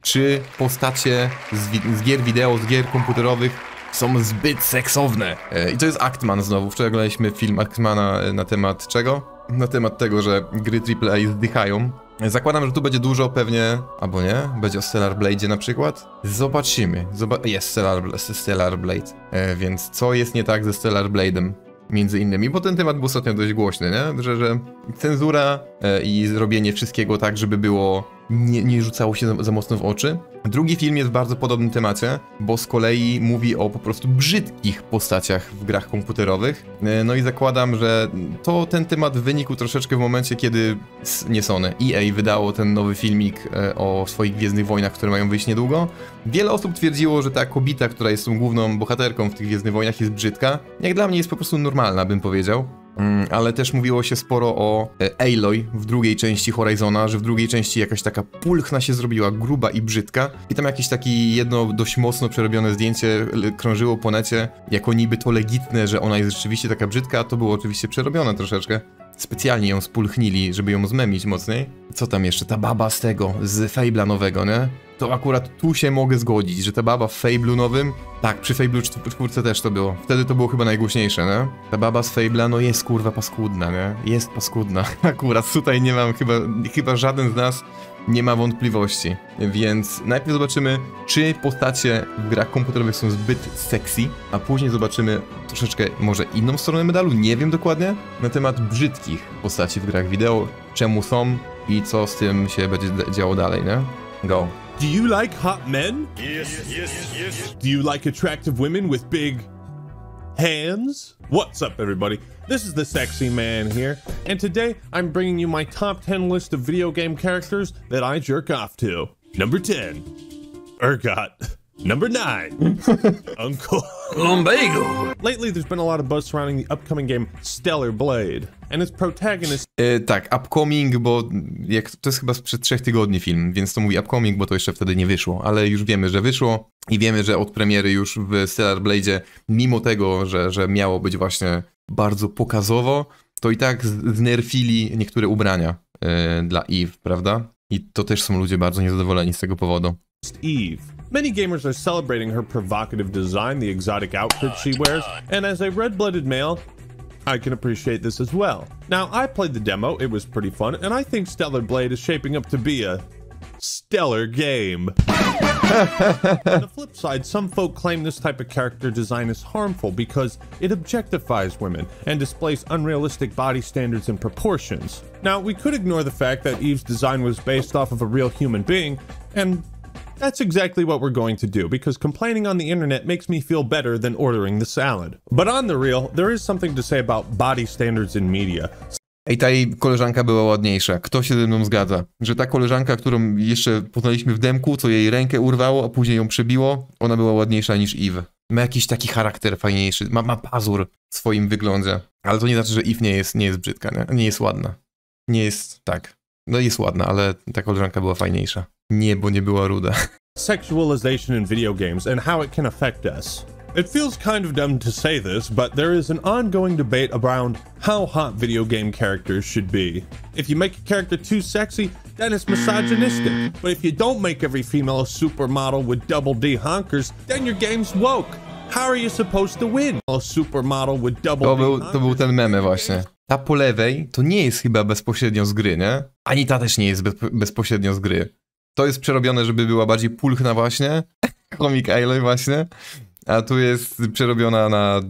czy postacie z gier wideo, z gier komputerowych są zbyt seksowne. I to jest Actman znowu. Wczoraj oglądaliśmy film Actmana na temat czego? Na temat tego, że gry AAA zdychają. Zakładam, że tu będzie dużo pewnie, albo nie, będzie o Stellar Blade'zie na przykład. Zobaczymy. Jest Stellar Blade. Więc co jest nie tak ze Stellar Blade'em? Między innymi, bo ten temat był ostatnio dość głośny, nie? Że cenzura i zrobienie wszystkiego tak, żeby było nie rzucało się za mocno w oczy. Drugi film jest w bardzo podobnym temacie, bo z kolei mówi o po prostu brzydkich postaciach w grach komputerowych. No i zakładam, że ten temat wynikł troszeczkę w momencie, kiedy Sony, EA wydało ten nowy filmik o swoich Gwiezdnych Wojnach, które mają wyjść niedługo. Wiele osób twierdziło, że ta kobieta, która jest tą główną bohaterką w tych Gwiezdnych Wojnach, jest brzydka. Jak dla mnie jest po prostu normalna, bym powiedział. Ale też mówiło się sporo o Aloy w drugiej części Horizona, że w drugiej części jakaś taka pulchna się zrobiła, gruba i brzydka. I tam jakieś takie jedno dość mocno przerobione zdjęcie krążyło po necie, jako niby to legitne, że ona jest rzeczywiście taka brzydka, a to było oczywiście przerobione troszeczkę. Specjalnie ją spulchnili, żeby ją zmemić mocniej. Co tam jeszcze? Ta baba z tego, z Fable'a nowego, nie? To akurat tu się mogę zgodzić, że ta baba w Fable'u nowym, tak, przy Fable'u 4 też to było. Wtedy to było chyba najgłośniejsze, nie? Ta baba z Fable'a, no jest kurwa paskudna, nie? Jest paskudna. Akurat tutaj nie mam, chyba żaden z nas nie ma wątpliwości. Więc najpierw zobaczymy, czy postacie w grach komputerowych są zbyt sexy, a później zobaczymy troszeczkę może inną stronę medalu, nie wiem dokładnie, na temat brzydkich postaci w grach wideo, czemu są i co z tym się będzie działo dalej, nie? Go. Do you like hot men? Yes. Do you like attractive women with big hands? What's up, everybody? This is the Sexy Man here, and today I'm bringing you my top 10 list of video game characters that I jerk off to. Number 10, Urgot. Number 9, Uncle Lumbago. Lately, there's been a lot of buzz surrounding the upcoming game Stellar Blade, and its protagonist... Tak, upcoming, bo to jest chyba sprzed 3 tygodni film, więc to mówi upcoming, bo to jeszcze wtedy nie wyszło, ale już wiemy, że wyszło i wiemy, że od premiery już w Stellar Blade'zie, mimo tego, że miało być właśnie bardzo pokazowo, to i tak znerfili niektóre ubrania dla Eve, prawda? I to też są ludzie bardzo niezadowoleni z tego powodu. Eve. Many gamers are celebrating her provocative design, the exotic outfit she wears, and as a red-blooded male, I can appreciate this as well. Now, I played the demo, it was pretty fun, and I think Stellar Blade is shaping up to be a stellar game. On the flip side, some folk claim this type of character design is harmful because it objectifies women and displays unrealistic body standards and proportions. Now, we could ignore the fact that Eve's design was based off of a real human being, and that's exactly what we're going to do, because complaining on the internet makes me feel better than ordering the salad. But on the real, there is something to say about body standards in media. Ej, ta jej koleżanka była ładniejsza. Kto się ze mną zgadza? Że ta koleżanka, którą jeszcze poznaliśmy w demku, co jej rękę urwało, a później ją przebiło, ona była ładniejsza niż Eve. Ma jakiś taki charakter fajniejszy, ma pazur w swoim wyglądzie. Ale to nie znaczy, że Eve nie jest brzydka, nie? Nie jest ładna. Nie jest, tak. No jest ładna, ale ta koleżanka była fajniejsza. Nie, bo nie była ruda. Sexualization in video games and how it can affect us. It feels kind of dumb to say this, but there is an ongoing debate around how hot video game characters should be. If you make a character too sexy, then it's misogynistic. But if you don't make every female a supermodel with double D honkers, then your game's woke. How are you supposed to win? A supermodel with double D honkers. To był ten meme właśnie. Ta po lewej to nie jest chyba bezpośrednio z gry, nie? Ani ta też nie jest bezpośrednio z gry. To jest przerobione, żeby była bardziej pulchna właśnie. Aloy właśnie. A tu jest przerobiona na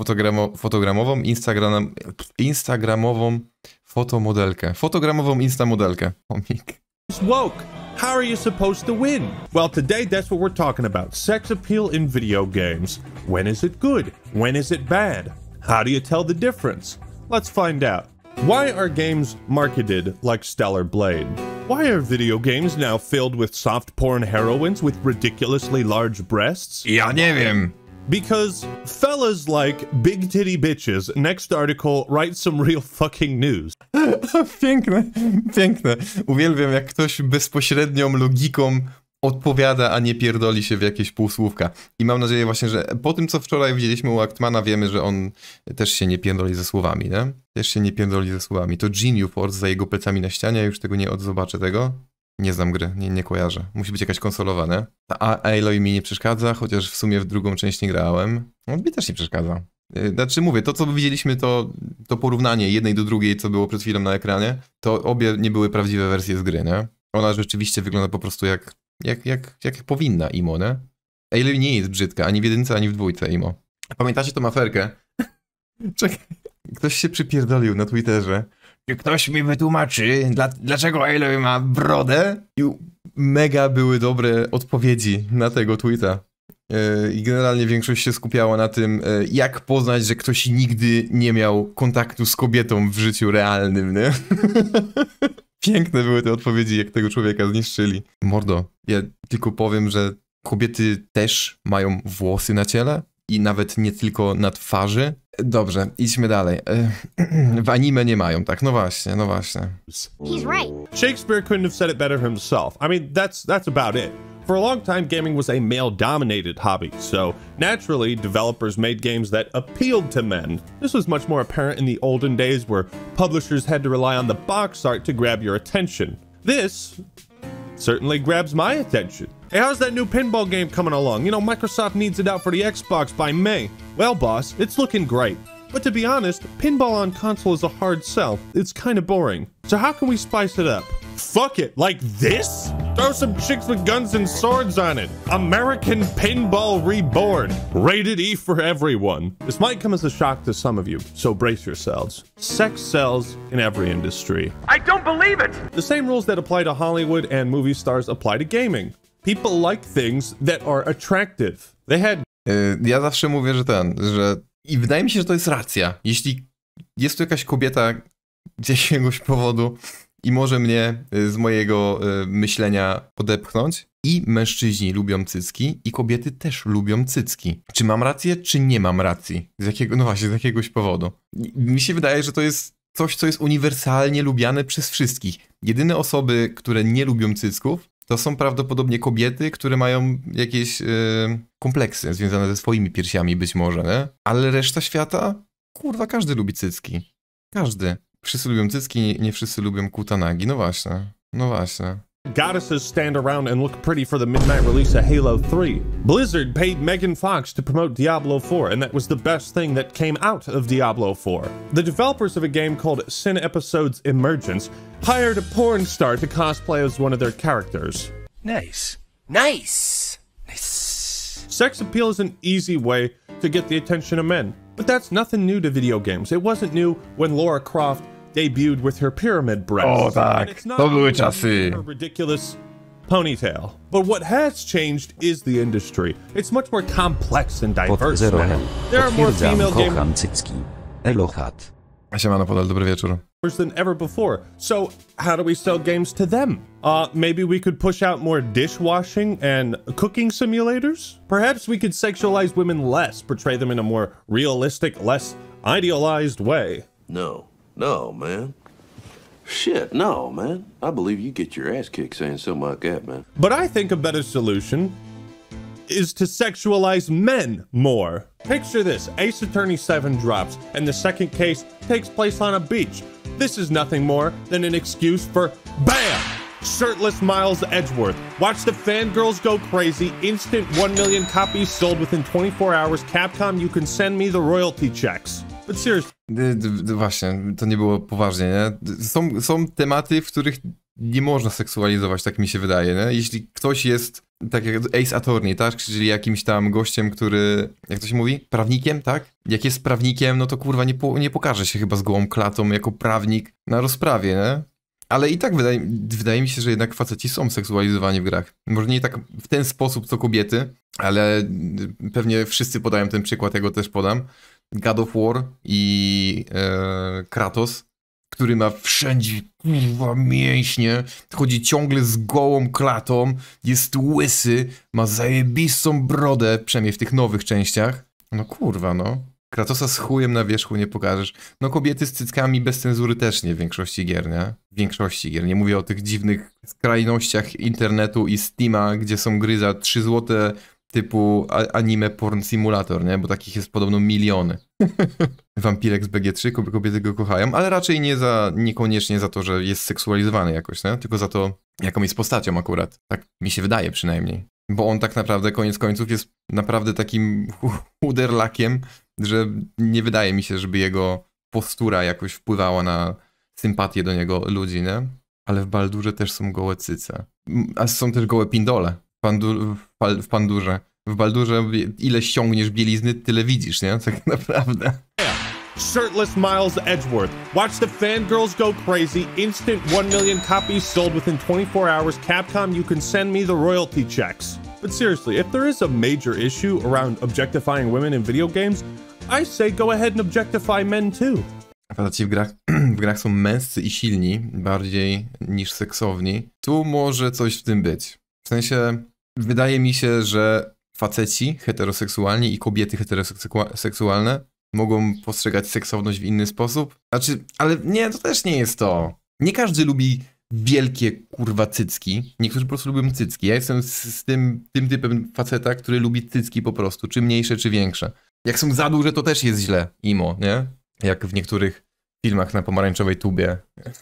instagramową fotomodelkę. Fotogramową instamodelkę. Komik. Woke. How are you supposed to win? Well, today that's what we're talking about. Sex appeal in video games. When is it good? When is it bad? How do you tell the difference? Let's find out. Why are games marketed like Stellar Blade? Why are video games now filled with soft porn heroines with ridiculously large breasts? Ja nie wiem. Because fellas like big titty bitches. Next article, write some real fucking news. Piękne, piękne. Uwielbiam, jak ktoś bezpośrednią logiką odpowiada, a nie pierdoli się w jakieś półsłówka. I mam nadzieję właśnie, że po tym, co wczoraj widzieliśmy u Actmana, wiemy, że on też się nie pierdoli ze słowami, nie? Też się nie pierdoli ze słowami. To Geniu Force za jego plecami na ścianie, ja już tego nie odzobaczę tego. Nie znam gry, nie kojarzę. Musi być jakaś konsolowa, nie? A Aloy mi nie przeszkadza, chociaż w sumie w drugą część nie grałem. No mi też nie przeszkadza. Znaczy mówię, to co widzieliśmy, to porównanie jednej do drugiej, co było przed chwilą na ekranie, to obie nie były prawdziwe wersje z gry, nie? Ona rzeczywiście wygląda po prostu jak powinna Imo, nie? Aloy nie jest brzydka, ani w jedynce, ani w dwójce Imo. Pamiętacie tą aferkę? Czekaj, ktoś się przypierdolił na Twitterze. Czy ktoś mi wytłumaczy, dlaczego Aloy ma brodę? I mega były dobre odpowiedzi na tego tweeta. I generalnie większość się skupiała na tym, jak poznać, że ktoś nigdy nie miał kontaktu z kobietą w życiu realnym, nie? Piękne były te odpowiedzi, jak tego człowieka zniszczyli. Mordo, ja tylko powiem, że kobiety też mają włosy na ciele i nawet nie tylko na twarzy. Dobrze, idźmy dalej. W anime nie mają, tak? No właśnie. He's right. Shakespeare couldn't have said it better himself. I mean, that's about it. For a long time, gaming was a male-dominated hobby, so naturally, developers made games that appealed to men. This was much more apparent in the olden days where publishers had to rely on the box art to grab your attention. This certainly grabs my attention. Hey, how's that new pinball game coming along? You know, Microsoft needs it out for the Xbox by May. Well, boss, it's looking great. But to be honest, pinball on console is a hard sell. It's kind of boring. So how can we spice it up? Fuck it, like this? Throw some chicks with guns and swords on it. American Pinball Reborn. Rated E for everyone. This might come as a shock to some of you, so brace yourselves. Sex sells in every industry. I don't believe it! The same rules that apply to Hollywood and movie stars apply to gaming. People like things that are attractive. They had... Ja zawsze mówię, że... I wydaje mi się, że to jest racja. Jeśli jest tu jakaś kobieta z jakiegoś powodu i może mnie z mojego myślenia podepchnąć, i mężczyźni lubią cycki, i kobiety też lubią cycki. Czy mam rację, czy nie mam racji? No właśnie, z jakiegoś powodu. Mi się wydaje, że to jest coś, co jest uniwersalnie lubiane przez wszystkich. Jedyne osoby, które nie lubią cycków, to są prawdopodobnie kobiety, które mają jakieś kompleksy związane ze swoimi piersiami być może, nie? Ale reszta świata? Kurwa, każdy lubi cycki. Każdy. Wszyscy lubią cycki, nie wszyscy lubią kutanagi. No właśnie. Goddesses stand around and look pretty for the midnight release of Halo 3. Blizzard paid Megan Fox to promote Diablo 4, and that was the best thing that came out of Diablo 4. The developers of a game called Sin Episodes Emergence hired a porn star to cosplay as one of their characters. Nice. Sex appeal is an easy way to get the attention of men, but that's nothing new to video games. It wasn't new when Lara Croft debuted with her pyramid breasts. O tak, to były czasy. Her ridiculous ponytail. But what has changed is the industry. It's much more complex and diverse now. There are more female gamers Siemano Podal, dobry wieczór. than ever before. So how do we sell games to them? Maybe we could push out more dishwashing and cooking simulators? Perhaps we could sexualize women less, portray them in a more realistic, less idealized way. No, man. Shit, no, man. I believe you get your ass kicked saying something like that, man. But I think a better solution is to sexualize men more. Picture this, Ace Attorney 7 drops, and the second case takes place on a beach. This is nothing more than an excuse for BAM! Shirtless Miles Edgeworth. Watch the fangirls go crazy. Instant 1 million copies sold within 24 hours. Capcom, you can send me the royalty checks. But seriously. Właśnie, to nie było poważnie, nie? Są tematy, w których nie można seksualizować, tak mi się wydaje, nie? Jeśli ktoś jest, tak jak Ace Attorney, tak? Czyli jakimś tam gościem, który, jak to się mówi? Prawnikiem, tak? Jak jest prawnikiem, no to kurwa nie pokaże się chyba z gołą klatą jako prawnik na rozprawie, nie? Ale i tak wydaje mi się, że jednak faceci są seksualizowani w grach. Może nie tak w ten sposób, co kobiety, ale pewnie wszyscy podają ten przykład, ja go też podam. God of War i Kratos, który ma wszędzie kurwa mięśnie, chodzi ciągle z gołą klatą, jest łysy, ma zajebistą brodę, przynajmniej w tych nowych częściach. No kurwa, no. Kratosa z chujem na wierzchu nie pokażesz. No kobiety z cyckami bez cenzury też nie w większości gier, nie? W większości gier. Nie mówię o tych dziwnych skrajnościach internetu i Steama, gdzie są gry za 3 zł typu anime porn simulator, nie? Bo takich jest podobno miliony. Wampirek z BG3, kobiety go kochają, ale raczej niekoniecznie za to, że jest seksualizowany jakoś, nie? Tylko za to, jaką jest postacią akurat. Tak mi się wydaje przynajmniej. Bo on tak naprawdę, koniec końców, jest naprawdę takim chuderlakiem, że nie wydaje mi się, żeby jego postura jakoś wpływała na sympatię do niego ludzi, nie? Ale w Baldurze też są gołe cyce. A są też gołe pindole. W Pandurze. W Baldurze ile ściągniesz bielizny, tyle widzisz, nie? Tak naprawdę. Shirtless Miles Edgeworth. Watch the fangirls go crazy. Instant 1 million copies sold within 24 hours. Capcom, you can send me the royalty checks. But seriously, if there is a major issue around objectifying women in video games, I say go ahead and objectify men too. Faceci w grach są męscy i silni, bardziej niż seksowni. Tu może coś w tym być. W sensie, wydaje mi się, że faceci heteroseksualni i kobiety heteroseksualne mogą postrzegać seksowność w inny sposób. Znaczy, ale nie, to też nie jest to. Nie każdy lubi wielkie, kurwa, cycki. Niektórzy po prostu lubią cycki. Ja jestem z tym typem faceta, który lubi cycki po prostu, czy mniejsze, czy większe. Jak są za duże, to też jest źle, nie? Jak w niektórych filmach na pomarańczowej tubie.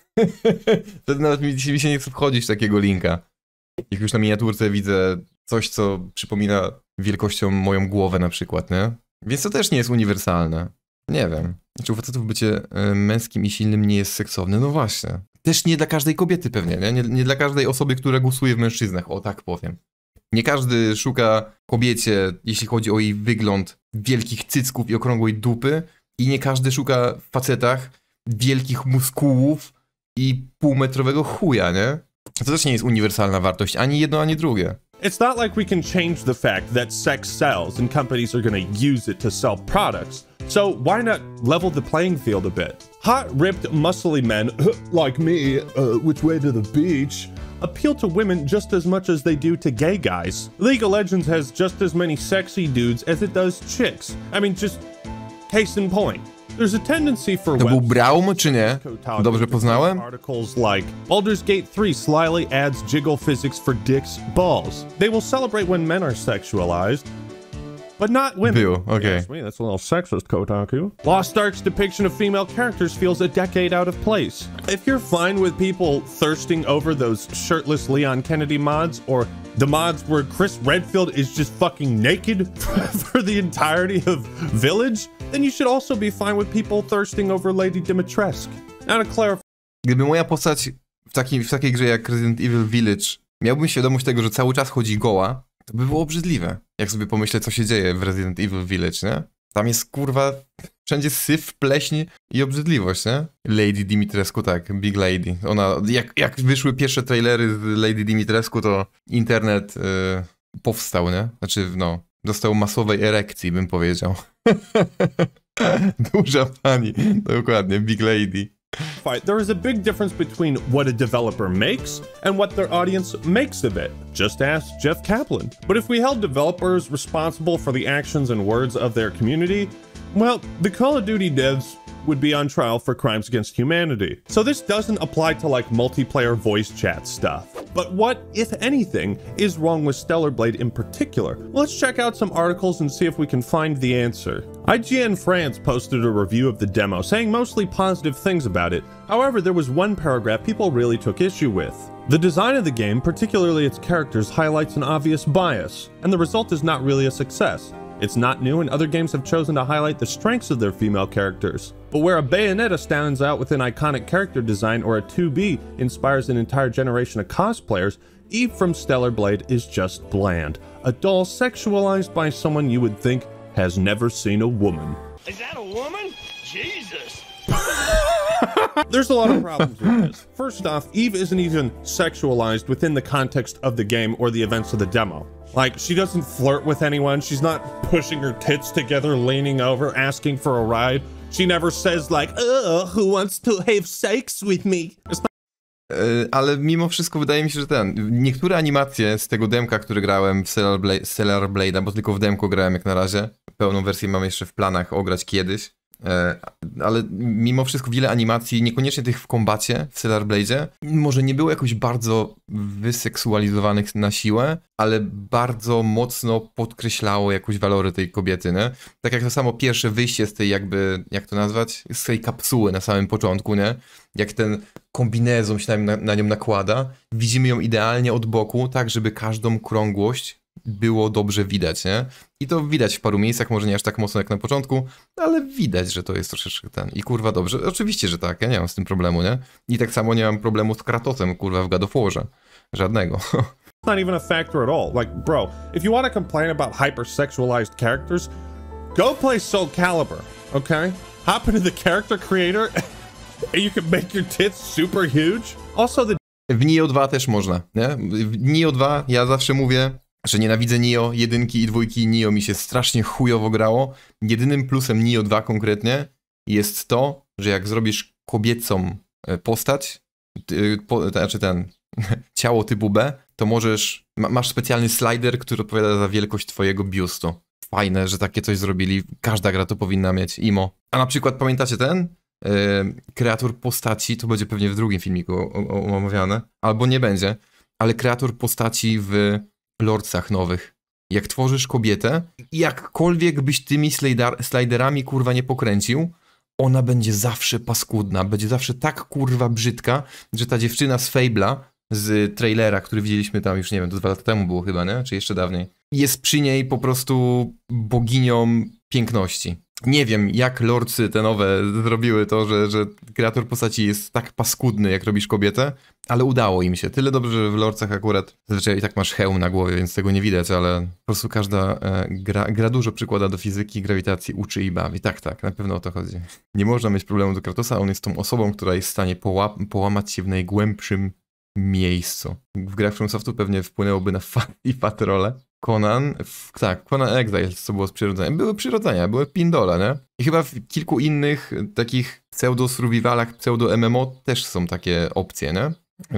Wtedy nawet mi się nie chce wchodzić takiego linka. Jak już na miniaturce widzę coś, co przypomina wielkością moją głowę na przykład, nie? Więc to też nie jest uniwersalne. Nie wiem. Czy u facetów bycie męskim i silnym nie jest seksowne? No właśnie. Też nie dla każdej kobiety pewnie, nie? Nie dla każdej osoby, która głosuje w mężczyznach, o tak powiem. Nie każdy szuka kobiecie, jeśli chodzi o jej wygląd, wielkich cycków i okrągłej dupy, i nie każdy szuka w facetach wielkich muskułów i półmetrowego chuja, nie? To też nie jest uniwersalna wartość, ani jedno, ani drugie. It's not like we can change the fact that sex sells and companies are going to use it to sell products. So why not level the playing field a bit? Hot, ripped, muscly men like me, which way to the beach, appeal to women just as much as they do to gay guys. League of Legends has just as many sexy dudes as it does chicks. I mean, just case in point. There's a tendency for To był Braum, czy nie? Dobrze poznałem? Articles like Baldur's Gate 3 slyly adds jiggle physics for dicks balls. They will celebrate when men are sexualized, but not women. Był, okay. Yes, that's a little sexist, Kotaku. Lost Ark's depiction of female characters feels a decade out of place. If you're fine with people thirsting over those shirtless Leon Kennedy mods, or the mods where Chris Redfield is just fucking naked for the entirety of Village, then you should also be fine with people thirsting over Lady Dimitrescu. Now to clarify... Gdyby moja postać w takiej grze jak Resident Evil Village miałbym świadomość tego, że cały czas chodzi goła, to by było obrzydliwe. Jak sobie pomyślę, co się dzieje w Resident Evil Village, nie? Tam jest, kurwa, wszędzie syf, pleśń i obrzydliwość, nie? Lady Dimitrescu, tak, Big Lady. Ona, jak wyszły pierwsze trailery z Lady Dimitrescu, to internet powstał, nie? Znaczy, no, dostał masowej erekcji, bym powiedział. Duża pani, dokładnie, Big Lady. There is a big difference between what a developer makes and what their audience makes of it. Just ask Jeff Kaplan. But if we held developers responsible for the actions and words of their community, well, the Call of Duty devs would be on trial for crimes against humanity. So this doesn't apply to like multiplayer voice chat stuff. But what, if anything, is wrong with Stellar Blade in particular? Well, let's check out some articles and see if we can find the answer. IGN France posted a review of the demo, saying mostly positive things about it. However, there was one paragraph people really took issue with. The design of the game, particularly its characters, highlights an obvious bias, and the result is not really a success. It's not new, and other games have chosen to highlight the strengths of their female characters. But where a Bayonetta stands out with an iconic character design, or a 2B inspires an entire generation of cosplayers, Eve from Stellar Blade is just bland. A doll sexualized by someone you would think has never seen a woman. Is that a woman? Jesus. There's a lot of problems with this. First off, Eve isn't even sexualized within the context of the game or the events of the demo. Like, she doesn't flirt with anyone. She's not pushing her tits together, leaning over, asking for a ride. She never says like, who wants to have sex with me? Ale mimo wszystko wydaje mi się, że niektóre animacje z tego demka, który grałem w Stellar Blade'a, bo tylko w demku grałem jak na razie, pełną wersję mam jeszcze w planach ograć kiedyś, Ale mimo wszystko wiele animacji, niekoniecznie tych w kombacie, w Stellar Blade'zie, może nie było jakoś bardzo wyseksualizowanych na siłę, ale bardzo mocno podkreślało jakoś walory tej kobiety, nie? Tak jak to samo pierwsze wyjście z tej jakby, jak to nazwać? Z tej kapsuły na samym początku, nie? Jak ten kombinezon się na nią nakłada, widzimy ją idealnie od boku, tak żeby każdą krągłość było dobrze widać, nie? I to widać w paru miejscach, może nie aż tak mocno jak na początku, ale widać, że to jest troszeczkę ten. I kurwa dobrze, oczywiście, że tak, ja nie mam z tym problemu, nie? I tak samo nie mam problemu z Kratosem, kurwa, w God of Warze. Żadnego. Not even a factor at all. Like, bro, if you want to complain about hypersexualized characters, go play Soul Calibur, okay? Hop into the character creator and you can make your tits super huge. Also the... W Nioh 2 też można, nie? W Nioh 2 ja zawsze mówię, że nienawidzę Nioh, 1 i 2 Nioh mi się strasznie chujowo grało. Jedynym plusem Nioh 2 konkretnie jest to, że jak zrobisz kobiecą postać, znaczy ciało typu B, to możesz, masz specjalny slider, który odpowiada za wielkość twojego biustu. Fajne, że takie coś zrobili, każda gra to powinna mieć, imo. A na przykład pamiętacie ten? Kreator postaci, to będzie pewnie w drugim filmiku omawiane, albo nie będzie, ale kreator postaci w Lordsach nowych. Jak tworzysz kobietę, jakkolwiek byś tymi sliderami kurwa nie pokręcił, ona będzie zawsze paskudna, będzie zawsze tak kurwa brzydka, że ta dziewczyna z Fable'a, z trailera, który widzieliśmy tam już, nie wiem, to 2 lata temu było chyba, nie? Czy jeszcze dawniej. Jest przy niej po prostu boginią piękności. Nie wiem, jak Lordsy te nowe zrobiły to, że kreator postaci jest tak paskudny, jak robisz kobietę, ale udało im się. Tyle dobrze, że w Lordsach akurat zazwyczaj i tak masz hełm na głowie, więc tego nie widać, ale po prostu każda gra dużo przykłada do fizyki, grawitacji, uczy i bawi. Tak, na pewno o to chodzi. Nie można mieć problemu do Kratosa, on jest tą osobą, która jest w stanie połamać się w najgłębszym miejscu. W grach FromSoftu pewnie wpłynęłoby na Fat Rolle. Conan Exiles, co było z przyrodzenia. Były przyrodzenia, były pindole, nie? I chyba w kilku innych takich pseudo-survivalach, pseudo-MMO też są takie opcje, nie?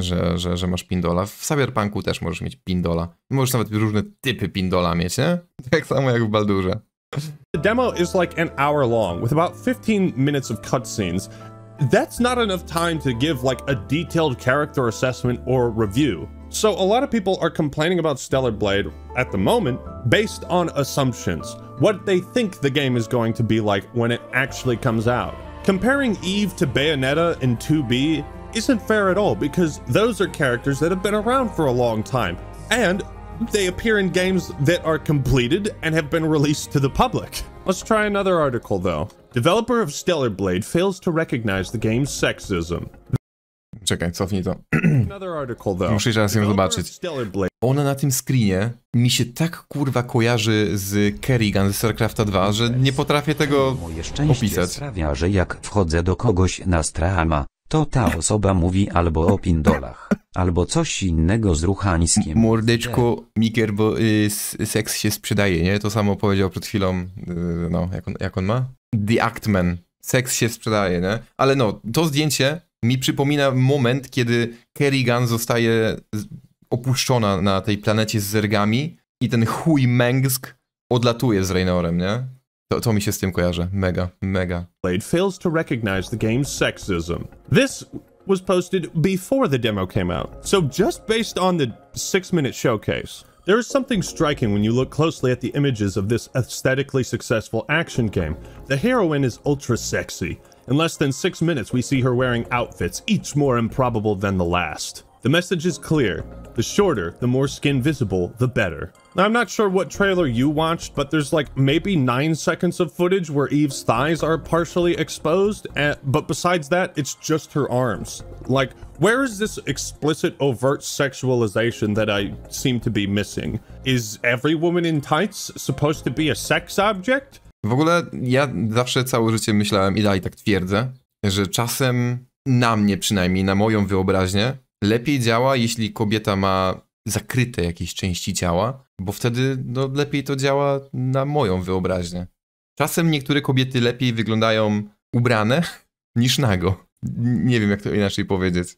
Że masz pindola. W Cyberpunku też możesz mieć pindola. Możesz nawet różne typy pindola mieć, nie? Tak samo jak w Baldurze. The demo is like an hour long, with about 15 minutes of cutscenes. That's not enough time to give like a detailed character assessment or review. So a lot of people are complaining about Stellar Blade at the moment based on assumptions, what they think the game is going to be like when it actually comes out. Comparing Eve to Bayonetta in 2B isn't fair at all because those are characters that have been around for a long time and they appear in games that are completed and have been released to the public. Let's try another article though. Developer of Stellar Blade fails to recognize the game's sexism. Czekaj, cofnij to. Another article though. Muszę jeszcze raz ją zobaczyć. Ona na tym screenie mi się tak kurwa kojarzy z Kerrigan ze StarCrafta 2, że nie potrafię tego Moje szczęście opisać. sprawia, że jak wchodzę do kogoś na Strahama, to ta osoba mówi albo o pindolach, albo coś innego z ruchańskiem. Mordeczko, Miker, bo seks się sprzedaje, nie? To samo powiedział przed chwilą, no, jak on ma? The Actman. Seks się sprzedaje, nie? Ale no, to zdjęcie mi przypomina moment, kiedy Kerrigan zostaje opuszczona na tej planecie z zergami i ten chuj Mengsk odlatuje z Raynorem, nie? To mi się z tym kojarzy. Mega. Blade fails to recognize the game's sexism. This was posted before the demo came out, so just based on the 6-minute showcase, there is something striking when you look closely at the images of this aesthetically successful action game. The heroine is ultra sexy. In less than 6 minutes, we see her wearing outfits, each more improbable than the last. The message is clear. The shorter, the more skin visible, the better. Now, I'm not sure what trailer you watched, but there's like maybe 9 seconds of footage where Eve's thighs are partially exposed, but besides that, it's just her arms. Like, where is this explicit, overt sexualization that I seem to be missing? Is every woman in tights supposed to be a sex object? W ogóle ja zawsze całe życie myślałem, i dalej tak twierdzę, że czasem na mnie przynajmniej, na moją wyobraźnię, lepiej działa, jeśli kobieta ma zakryte jakieś części ciała, bo wtedy no, lepiej to działa na moją wyobraźnię. Czasem niektóre kobiety lepiej wyglądają ubrane niż nago. Nie wiem, jak to inaczej powiedzieć.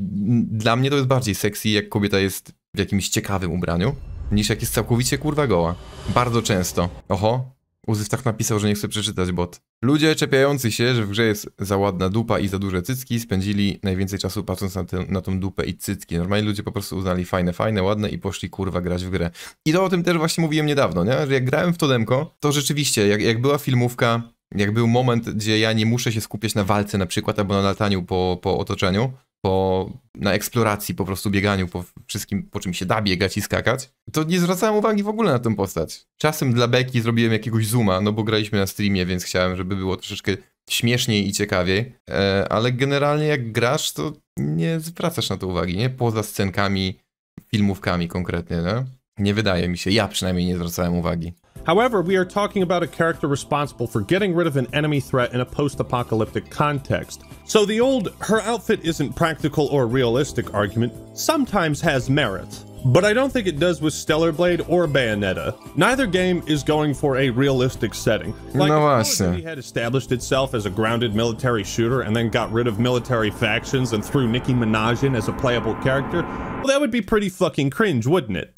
Dla mnie to jest bardziej sexy, jak kobieta jest w jakimś ciekawym ubraniu, niż jak jest całkowicie kurwa goła. Bardzo często. Oho, Uzyw tak napisał, że nie chce przeczytać bot. Ludzie czepiający się, że w grze jest za ładna dupa i za duże cycki, spędzili najwięcej czasu patrząc na tą dupę i cycki. Normalnie ludzie po prostu uznali fajne, ładne i poszli kurwa grać w grę. I to o tym też właśnie mówiłem niedawno, nie? Że jak grałem w to demko, to rzeczywiście, jak była filmówka, jak był moment, gdzie ja nie muszę się skupiać na walce na przykład, albo na lataniu po otoczeniu, na eksploracji, po prostu bieganiu po wszystkim, po czym się da biegać i skakać, to nie zwracałem uwagi w ogóle na tę postać. Czasem dla beki zrobiłem jakiegoś zooma, no bo graliśmy na streamie, więc chciałem, żeby było troszeczkę śmieszniej i ciekawiej, ale generalnie jak grasz, to nie zwracasz na to uwagi, nie? Poza scenkami, filmówkami konkretnie, nie? Nie wydaje mi się, ja przynajmniej nie zwracałem uwagi. However, we are talking about a character responsible for getting rid of an enemy threat in a post-apocalyptic context. So the old "her outfit isn't practical or realistic" argument sometimes has merit, but I don't think it does with Stellar Blade or Bayonetta. Neither game is going for a realistic setting. Like, no if właśnie. Call of Duty had established itself as a grounded military shooter and then got rid of military factions and threw Nicki Minaj in as a playable character, well, that would be pretty fucking cringe, wouldn't it?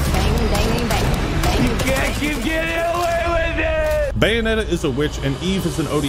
You can't keep getting away with it! Bayonetta is a witch and Eve is an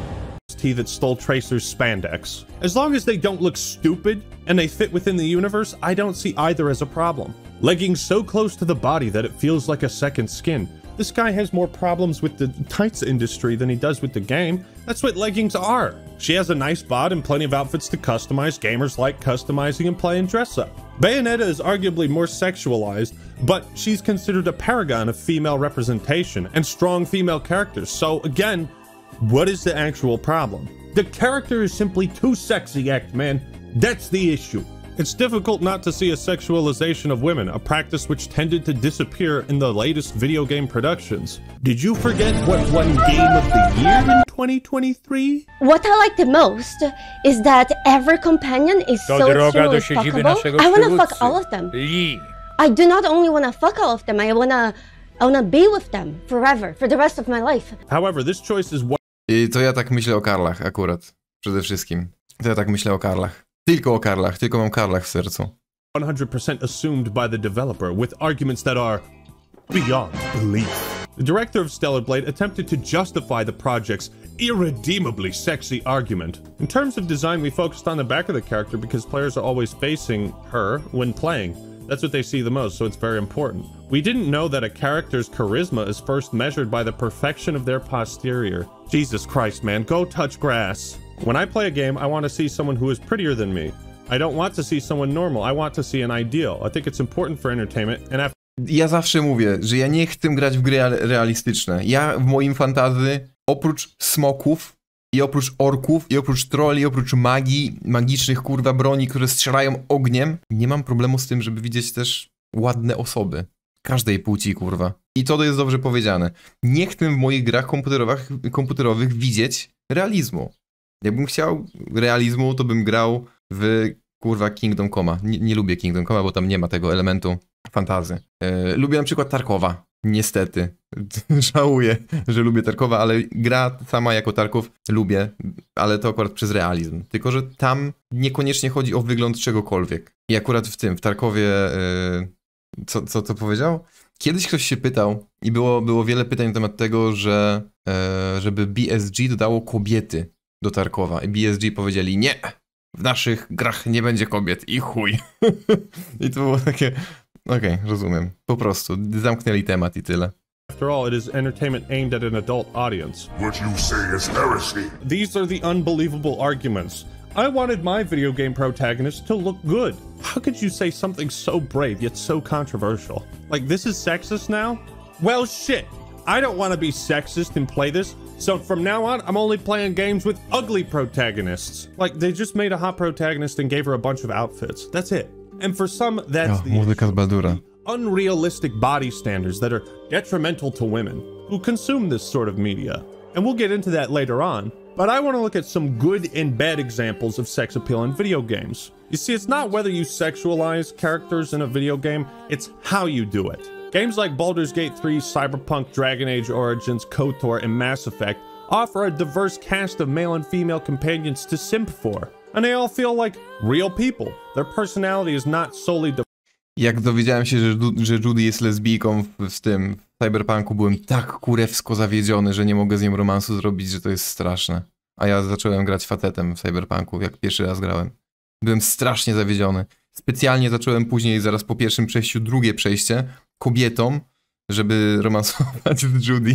ODST that stole Tracer's spandex. As long as they don't look stupid and they fit within the universe, I don't see either as a problem. Leggings so close to the body that it feels like a second skin. This guy has more problems with the tights industry than he does with the game. That's what leggings are. She has a nice bod and plenty of outfits to customize. Gamers like customizing and playing dress up. Bayonetta is arguably more sexualized, but she's considered a paragon of female representation and strong female characters. So again, what is the actual problem? The character is simply too sexy, Act-Man. That's the issue. It's difficult not to see a sexualization of women, a practice which tended to disappear in the latest video game productions. Did you forget what won Game of the Year in 2023? What I like the most is that every companion is so extremely fuckable. I wanna fuck all of them. I do not only wanna fuck all of them, I wanna be with them forever, for the rest of my life. However, this choice is I to ja tak myślę o Karlach akurat, przede wszystkim. To ja tak myślę o Karlach. Tylko o Karlach, tylko mam Karlach w sercu. 100% assumed by the developer, with arguments that are beyond belief. The director of Stellar Blade attempted to justify the project's irredeemably sexy argument. In terms of design, we focused on the back of the character because players are always facing her when playing. That's what they see the most, so it's very important. We didn't know that a character's charisma is first measured by the perfection of their posterior. Jesus Christ, man, go touch grass. When I play a game, I want to see someone who is prettier than me. I don't want to see someone normal. I want to see an ideal. I think it's important for entertainment and Ja zawsze mówię, że ja nie chcę grać w gry realistyczne. Ja w moim fantasy, oprócz smoków i oprócz orków i oprócz trolli, oprócz magii, magicznych kurwa broni, które strzelają ogniem, nie mam problemu z tym, żeby widzieć też ładne osoby. Każdej płci, kurwa. I to jest dobrze powiedziane. Nie chcę w moich grach komputerowych widzieć realizmu. Jakbym chciał realizmu, to bym grał w, kurwa, Kingdom Coma. Nie lubię Kingdom Coma, bo tam nie ma tego elementu fantazy. Lubię na przykład Tarkowa. Niestety. Żałuję, że lubię Tarkowa, ale gra sama jako Tarkov lubię, ale to akurat przez realizm. Tylko że tam niekoniecznie chodzi o wygląd czegokolwiek. I akurat w Tarkowie... Co to powiedział? Kiedyś ktoś się pytał i było wiele pytań na temat tego, że żeby BSG dodało kobiety do Tarkowa. I BSG powiedzieli, nie, w naszych grach nie będzie kobiet i chuj. I to było takie, okej, rozumiem. Po prostu zamknęli temat i tyle. After all, it is entertainment aimed at an adult audience. What you say is heresy. These are the unbelievable arguments. I wanted my video game protagonist to look good. How could you say something so brave yet so controversial? Like, this is sexist now? Well, shit. I don't want to be sexist and play this, so from now on, I'm only playing games with ugly protagonists. Like, they just made a hot protagonist and gave her a bunch of outfits. That's it. And for some, that's the unrealistic body standards that are detrimental to women who consume this sort of media. And we'll get into that later on. But I want to look at some good and bad examples of sex appeal in video games. You see, it's not whether you sexualize characters in a video game, it's how you do it. Games like Baldur's Gate 3, Cyberpunk, Dragon Age Origins, KOTOR, and Mass Effect offer a diverse cast of male and female companions to simp for. And they all feel like real people. Their personality is not solely Jak dowiedziałem się, że Judy jest lesbijką w tym Cyberpunku, byłem tak kurewsko zawiedziony, że nie mogę z nią romansu zrobić, że to jest straszne. A ja zacząłem grać facetem w Cyberpunku, jak pierwszy raz grałem. Byłem strasznie zawiedziony. Specjalnie zacząłem później, zaraz po pierwszym przejściu, drugie przejście kobietą, żeby romansować z Judy.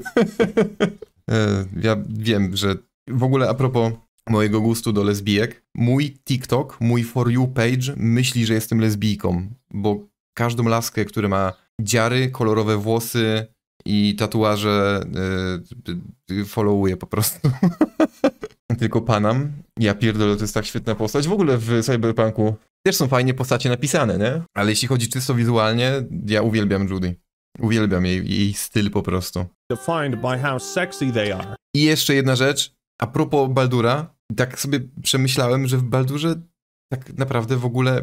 Ja wiem, że w ogóle a propos mojego gustu do lesbijek, mój TikTok, mój For You page myśli, że jestem lesbijką, bo każdą laskę, która ma dziary, kolorowe włosy i tatuaże followuję po prostu. Tylko Panam. Ja pierdolę, to jest tak świetna postać. W ogóle w Cyberpunku też są fajnie postacie napisane, nie? Ale jeśli chodzi czysto wizualnie, ja uwielbiam Judy. Uwielbiam jej styl po prostu. Defined by how sexy they are. I jeszcze jedna rzecz, a propos Baldura, tak sobie przemyślałem, że w Baldurze tak naprawdę w ogóle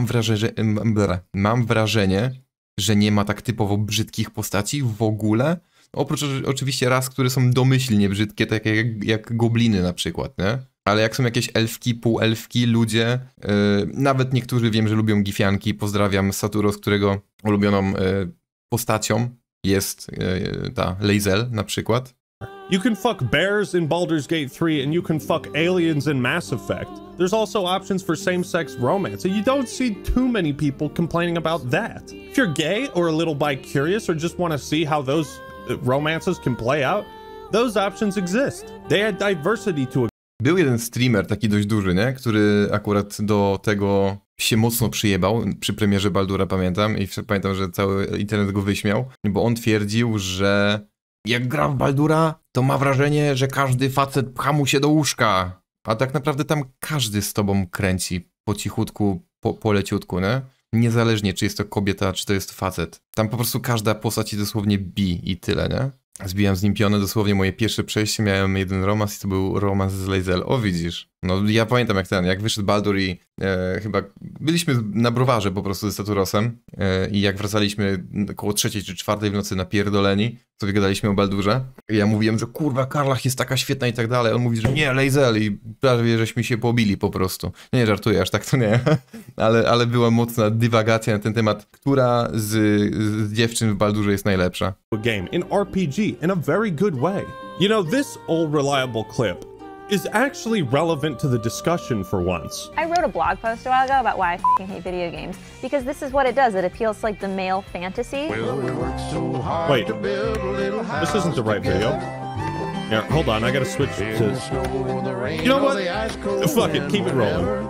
mam wrażenie, że nie ma tak typowo brzydkich postaci w ogóle. Oprócz oczywiście ras, które są domyślnie brzydkie, tak jak gobliny na przykład, nie? Ale jak są jakieś elfki, półelfki, ludzie, nawet niektórzy wiem, że lubią gifianki. Pozdrawiam Saturos, którego ulubioną postacią jest ta Lae'zel na przykład. You can fuck bears in Baldur's Gate 3 and you can fuck aliens in Mass Effect. There's also options for same-sex romance, and you don't see too many people complaining about that. If you're gay or a little bi-curious or just want to see how those romances can play out, those options exist. They add diversity to a... Był jeden streamer taki dość duży, nie? Który akurat do tego się mocno przyjebał, przy premierze Baldura pamiętam, i pamiętam, że cały internet go wyśmiał, bo on twierdził, że jak gra w Baldura, to ma wrażenie, że każdy facet pcha mu się do łóżka, a tak naprawdę tam każdy z tobą kręci po cichutku, po leciutku, nie? Niezależnie, czy jest to kobieta, czy to jest facet. Tam po prostu każda postać dosłownie bi i tyle, nie? Zbijam z nim pionę, dosłownie moje pierwsze przejście, miałem jeden romans i to był romans z Lae'zel. O, widzisz. No ja pamiętam jak wyszedł Baldur i chyba byliśmy na browarze po prostu ze Saturosem i jak wracaliśmy około 3 czy 4 w nocy napierdoleni, sobie gadaliśmy o Baldurze. I ja mówiłem, że kurwa Karlach jest taka świetna i tak dalej. On mówi, że nie, Lae'zel i prawie żeśmy się pobili po prostu. Nie, żartuję, aż tak to nie. ale była mocna dywagacja na ten temat, która z dziewczyn w Baldurze jest najlepsza. Game in RPG in a very good way. You know, this old reliable clip is actually relevant to the discussion for once. I wrote a blog post a while ago about why I f***ing hate video games, because this is what it does. It appeals to like the male fantasy. Wait, this isn't the right video. Yeah, hold on, I gotta switch to... You know what? Fuck it, keep it rolling.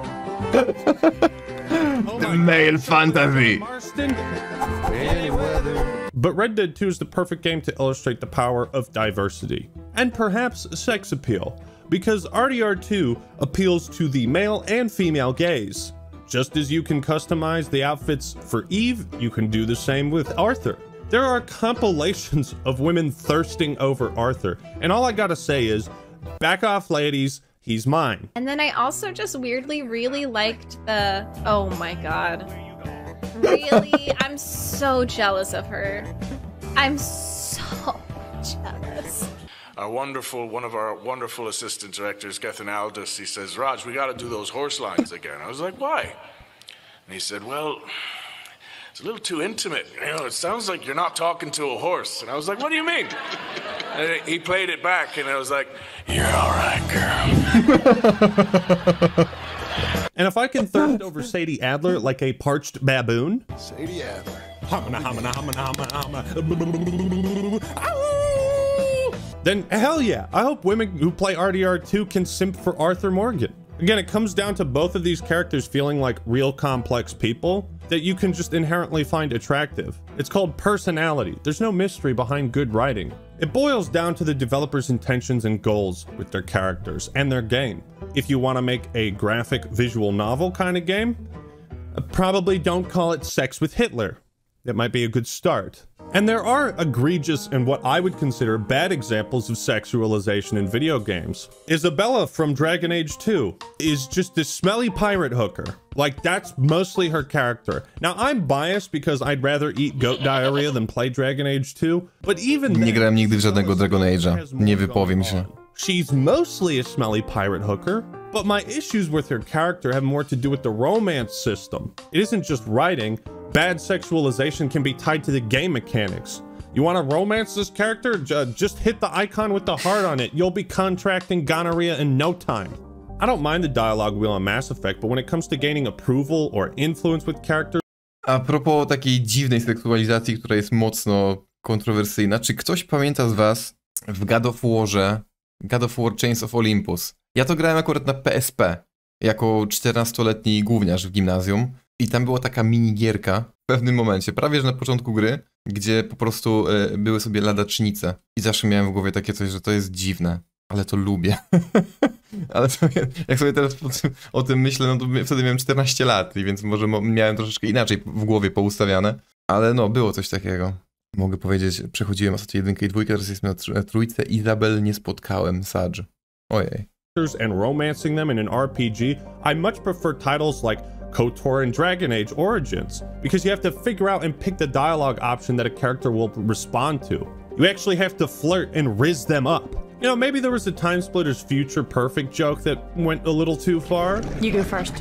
The male fantasy. But Red Dead 2 is the perfect game to illustrate the power of diversity, and perhaps sex appeal, because RDR2 appeals to the male and female gaze. Just as you can customize the outfits for Eve, you can do the same with Arthur. There are compilations of women thirsting over Arthur, and all I gotta say is, back off ladies, he's mine. And then I also just weirdly really liked the, oh my god. Really, I'm so jealous of her. I'm so jealous. One of our wonderful assistant directors, Gethin Aldous, he says, Raj, we got to do those horse lines again. I was like, why? And he said, well, it's a little too intimate. You know, it sounds like you're not talking to a horse. And I was like, what do you mean? And he played it back, and I was like, you're all right, girl. And if I can thirst over Sadie Adler like a parched baboon, Sadie Adler. Then hell yeah, I hope women who play RDR2 can simp for Arthur Morgan. Again, it comes down to both of these characters feeling like real complex people that you can just inherently find attractive. It's called personality. There's no mystery behind good writing. It boils down to the developer's intentions and goals with their characters and their game. If you want to make a graphic visual novel kind of game, probably don't call it Sex with Hitler. That might be a good start. And there are egregious and what I would consider bad examples of sexualization in video games. Isabella from Dragon Age 2 is just this smelly pirate hooker. Like, that's mostly her character. Now, I'm biased because I'd rather eat goat diarrhea than play Dragon Age 2, but even then, nie grałem nigdy w żadnego Dragon Age'a. Nie wypowiem się. She's mostly a smelly pirate hooker, but my issues with her character have more to do with the romance system. It isn't just writing, Bad sexualization can be tied to the game mechanics. You want to romance this character? Just hit the icon with the heart on it. You'll be contracting gonorrhea in no time. I don't mind the dialogue wheel on Mass Effect, but when it comes to gaining approval or influence with characters... A propos takiej dziwnej seksualizacji, która jest mocno kontrowersyjna, czy ktoś pamięta z was w God of War Chains of Olympus? Ja to grałem akurat na PSP, jako 14-letni gówniarz w gimnazjum i tam była taka minigierka w pewnym momencie, prawie że na początku gry, gdzie po prostu były sobie ladacznice i zawsze miałem w głowie takie coś, że to jest dziwne, ale to lubię. Ale to, jak sobie teraz o tym myślę, no to wtedy miałem 14 lat, i więc może miałem troszeczkę inaczej w głowie poustawiane, ale no, było coś takiego. Mogę powiedzieć, przechodziłem ostatnio 1 i 2, teraz jestem na 3. Izabel nie spotkałem, Sadge. Ojej. And romancing them in an RPG, I much prefer titles like KOTOR and Dragon Age Origins, because you have to figure out and pick the dialogue option that a character will respond to. You actually have to flirt and rizz them up. You know, maybe there was a Time Splitters Future Perfect joke that went a little too far. You go first.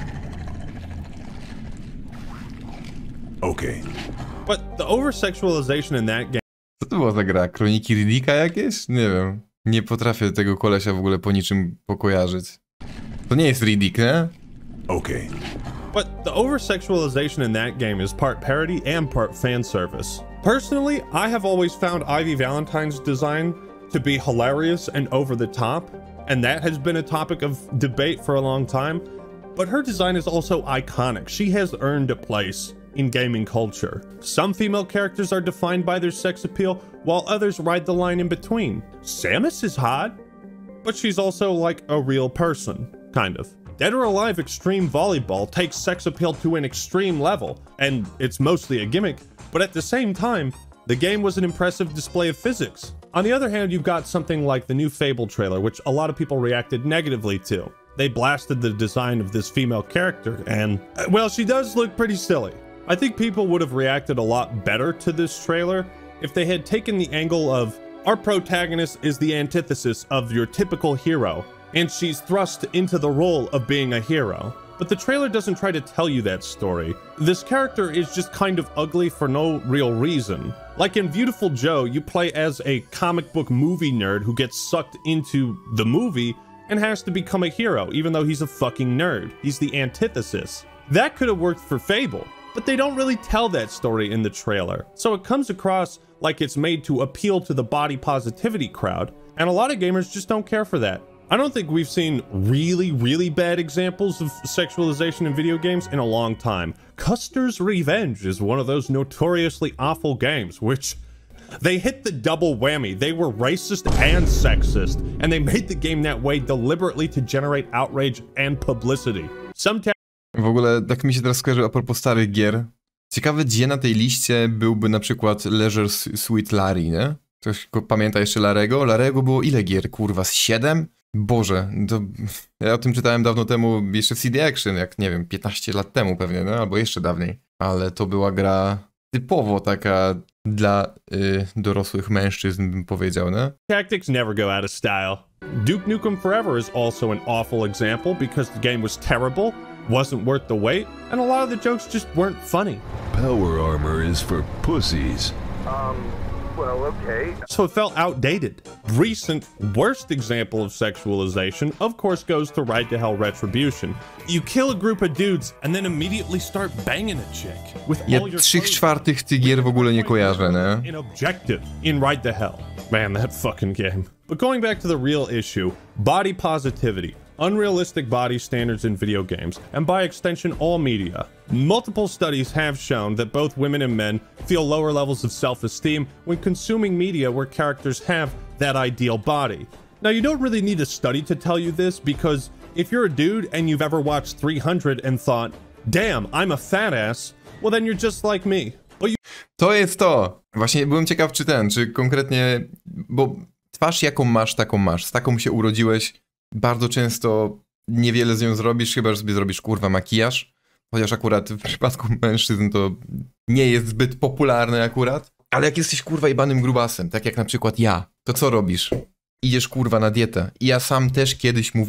Okay. But the over-sexualization in that game... Co to była za gra? Kroniki Riddicka jakieś? Nie wiem. Nie potrafię tego kolesia w ogóle po niczym pokojarzyć. To nie jest Riddick, nie? Okay. But the over-sexualization in that game is part parody and part fan service. Personally, I have always found Ivy Valentine's design to be hilarious and over the top, and that has been a topic of debate for a long time. But her design is also iconic. She has earned a place in gaming culture. Some female characters are defined by their sex appeal, while others ride the line in between. Samus is hot, but she's also like a real person, kind of. Dead or Alive Extreme Volleyball takes sex appeal to an extreme level, and it's mostly a gimmick, but at the same time, the game was an impressive display of physics. On the other hand, you've got something like the new Fable trailer, which a lot of people reacted negatively to. They blasted the design of this female character, and, well, she does look pretty silly. I think people would have reacted a lot better to this trailer if they had taken the angle of, our protagonist is the antithesis of your typical hero, and she's thrust into the role of being a hero. But the trailer doesn't try to tell you that story. This character is just kind of ugly for no real reason. Like in Beautiful Joe, you play as a comic book movie nerd who gets sucked into the movie and has to become a hero, even though he's a fucking nerd. He's the antithesis. That could have worked for Fable, but they don't really tell that story in the trailer. So it comes across like it's made to appeal to the body positivity crowd, and a lot of gamers just don't care for that. I don't think we've seen really bad examples of sexualization in video games in a long time. Custer's Revenge is one of those notoriously awful games, which they hit the double whammy. They were racist and sexist, and they made the game that way deliberately to generate outrage and publicity. W ogóle tak mi się teraz skojarzy a propos starych gier. Ciekawe, gdzie na tej liście byłby na przykład Leisure Suit Larry, nie? Ktoś pamięta jeszcze Larego? Larego było ile gier, kurwa? Z 7? Boże, to ja o tym czytałem dawno temu, jeszcze w CD Action, jak nie wiem, 15 lat temu pewnie, no? Albo jeszcze dawniej. Ale to była gra typowo taka dla dorosłych mężczyzn, bym powiedział, no? Tactics never go out of style. Duke Nukem Forever is also an awful example because the game was terrible, wasn't worth the wait, and a lot of the jokes just weren't funny. Power armor is for pussies. Well, okay. So it felt outdated. Recent worst example of sexualization, of course, goes to Ride to Hell Retribution. You kill a group of dudes and then immediately start banging a chick with all your 3/4 tych gier w ogóle nie kojarzę, nie? In objective in Ride to Hell. Man, that fucking game. But going back to the real issue, body positivity. Unrealistic body standards in video games, and by extension, all media. Multiple studies have shown that both women and men feel lower levels of self-esteem when consuming media where characters have that ideal body. Now, you don't really need a study to tell you this, because if you're a dude and you've ever watched 300 and thought, damn, I'm a fat ass, well then you're just like me. To jest to! Właśnie byłem ciekaw, czy konkretnie, bo twarz jaką masz, taką masz. Z taką się urodziłeś. Bardzo często niewiele z nią zrobisz, chyba że sobie zrobisz kurwa makijaż. Chociaż akurat w przypadku mężczyzn to nie jest zbyt popularne akurat. Ale jak jesteś kurwa jebanym grubasem, tak jak na przykład ja, to co robisz? Idziesz kurwa na dietę. I ja sam też kiedyś mówiłem,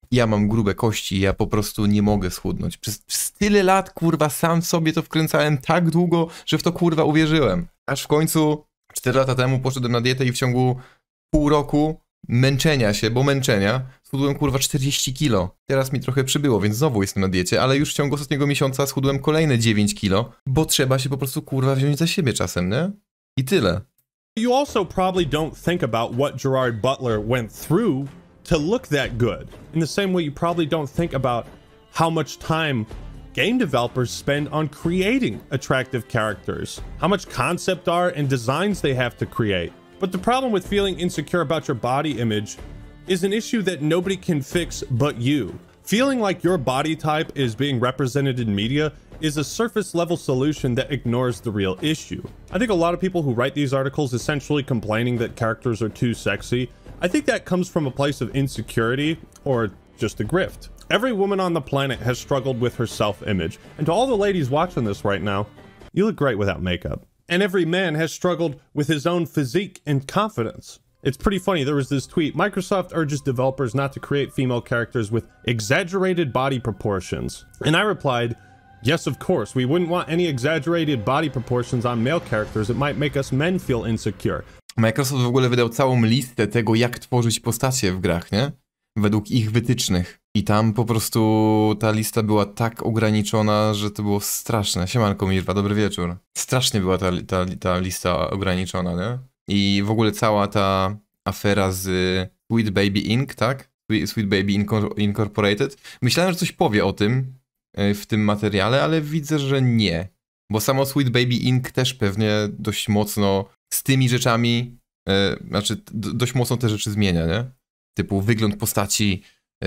Ja mam grube kości, ja po prostu nie mogę schudnąć. Przez tyle lat, kurwa, sam sobie to wkręcałem tak długo, że w to, kurwa, uwierzyłem. Aż w końcu 4 lata temu poszedłem na dietę i w ciągu pół roku męczenia się, bo męczenia, schudłem, kurwa, 40 kilo. Teraz mi trochę przybyło, więc znowu jestem na diecie, ale już w ciągu ostatniego miesiąca schudłem kolejne 9 kilo, bo trzeba się po prostu, kurwa, wziąć za siebie czasem, nie? I tyle. You also probably don't think about what Gerard Butler went through to look that good. In the same way you probably don't think about how much time game developers spend on creating attractive characters, how much concept art and designs they have to create. But the problem with feeling insecure about your body image is an issue that nobody can fix but you. Feeling like your body type is being represented in media is a surface level solution that ignores the real issue. I think a lot of people who write these articles essentially complaining that characters are too sexy, I think that comes from a place of insecurity or just a grift. Every woman on the planet has struggled with her self-image, and to all the ladies watching this right now, you look great without makeup. And every man has struggled with his own physique and confidence. It's pretty funny, there was this tweet, Microsoft urges developers not to create female characters with exaggerated body proportions. And I replied, yes, of course, we wouldn't want any exaggerated body proportions on male characters. It might make us men feel insecure. Microsoft w ogóle wydał całą listę tego, jak tworzyć postacie w grach, nie? Według ich wytycznych. I tam po prostu ta lista była tak ograniczona, że to było straszne. Siemanko Mirwa, dobry wieczór. Strasznie była ta lista ograniczona, nie? I w ogóle cała ta afera z Sweet Baby Inc., tak? Sweet Baby Incorporated. Myślałem, że coś powie o tym w tym materiale, ale widzę, że nie. Bo samo Sweet Baby Inc. też pewnie dość mocno z tymi rzeczami, znaczy dość mocno te rzeczy zmienia, nie? Typu wygląd postaci,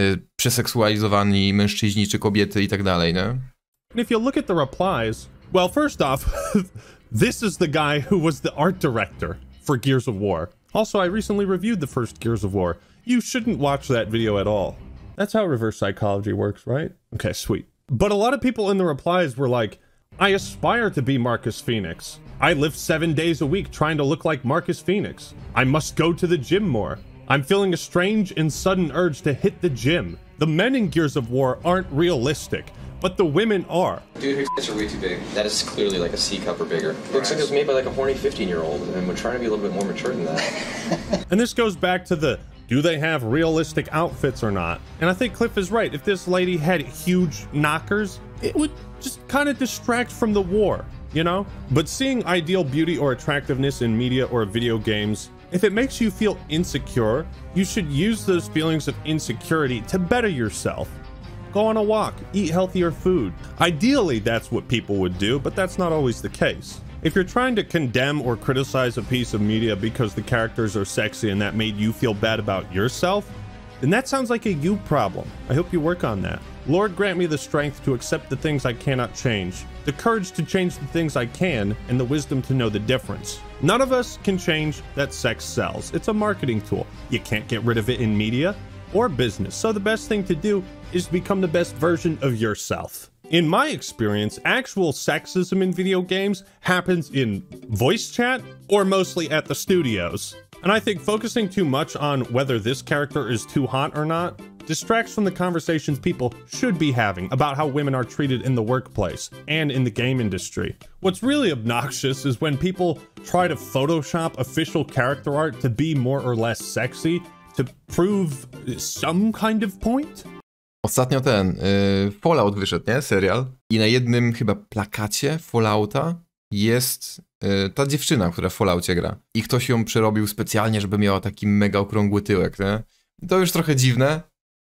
przeseksualizowani mężczyźni czy kobiety i tak dalej, nie? If you look at the replies, well, first off, this is the guy who was the art director for Gears of War. Also, I recently reviewed the first Gears of War. You shouldn't watch that video at all. That's how reverse psychology works, right? Okay, sweet. But a lot of people in the replies were like, I aspire to be Marcus Phoenix. I live 7 days a week trying to look like Marcus Phoenix. I must go to the gym more. I'm feeling a strange and sudden urge to hit the gym. The men in Gears of War aren't realistic, but the women are. Dude, her tits are way too big. That is clearly like a C cup or bigger. Looks like it was made by like a horny 15-year-old, and we're trying to be a little bit more mature than that. And this goes back to the, do they have realistic outfits or not? And I think Cliff is right. If this lady had huge knockers, it would just kind of distract from the war, you know? But seeing ideal beauty or attractiveness in media or video games, if it makes you feel insecure, you should use those feelings of insecurity to better yourself. Go on a walk, eat healthier food. Ideally, that's what people would do, but that's not always the case. If you're trying to condemn or criticize a piece of media because the characters are sexy and that made you feel bad about yourself, then that sounds like a you problem. I hope you work on that. Lord, grant me the strength to accept the things I cannot change, the courage to change the things I can, and the wisdom to know the difference. None of us can change that sex sells. It's a marketing tool. You can't get rid of it in media or business. So the best thing to do is become the best version of yourself. In my experience, actual sexism in video games happens in voice chat or mostly at the studios. And I think focusing too much on whether this character is too hot or not distracts from the conversations people should be having about how women are treated in the workplace and in the game industry. What's really obnoxious is when people try to Photoshop official character art to be more or less sexy to prove some kind of point. Ostatnio Fallout wyszedł, nie? Serial. I na jednym chyba plakacie Fallouta jest ta dziewczyna, która w Falloutie gra. I ktoś ją przerobił specjalnie, żeby miała taki mega okrągły tyłek, nie? To już trochę dziwne.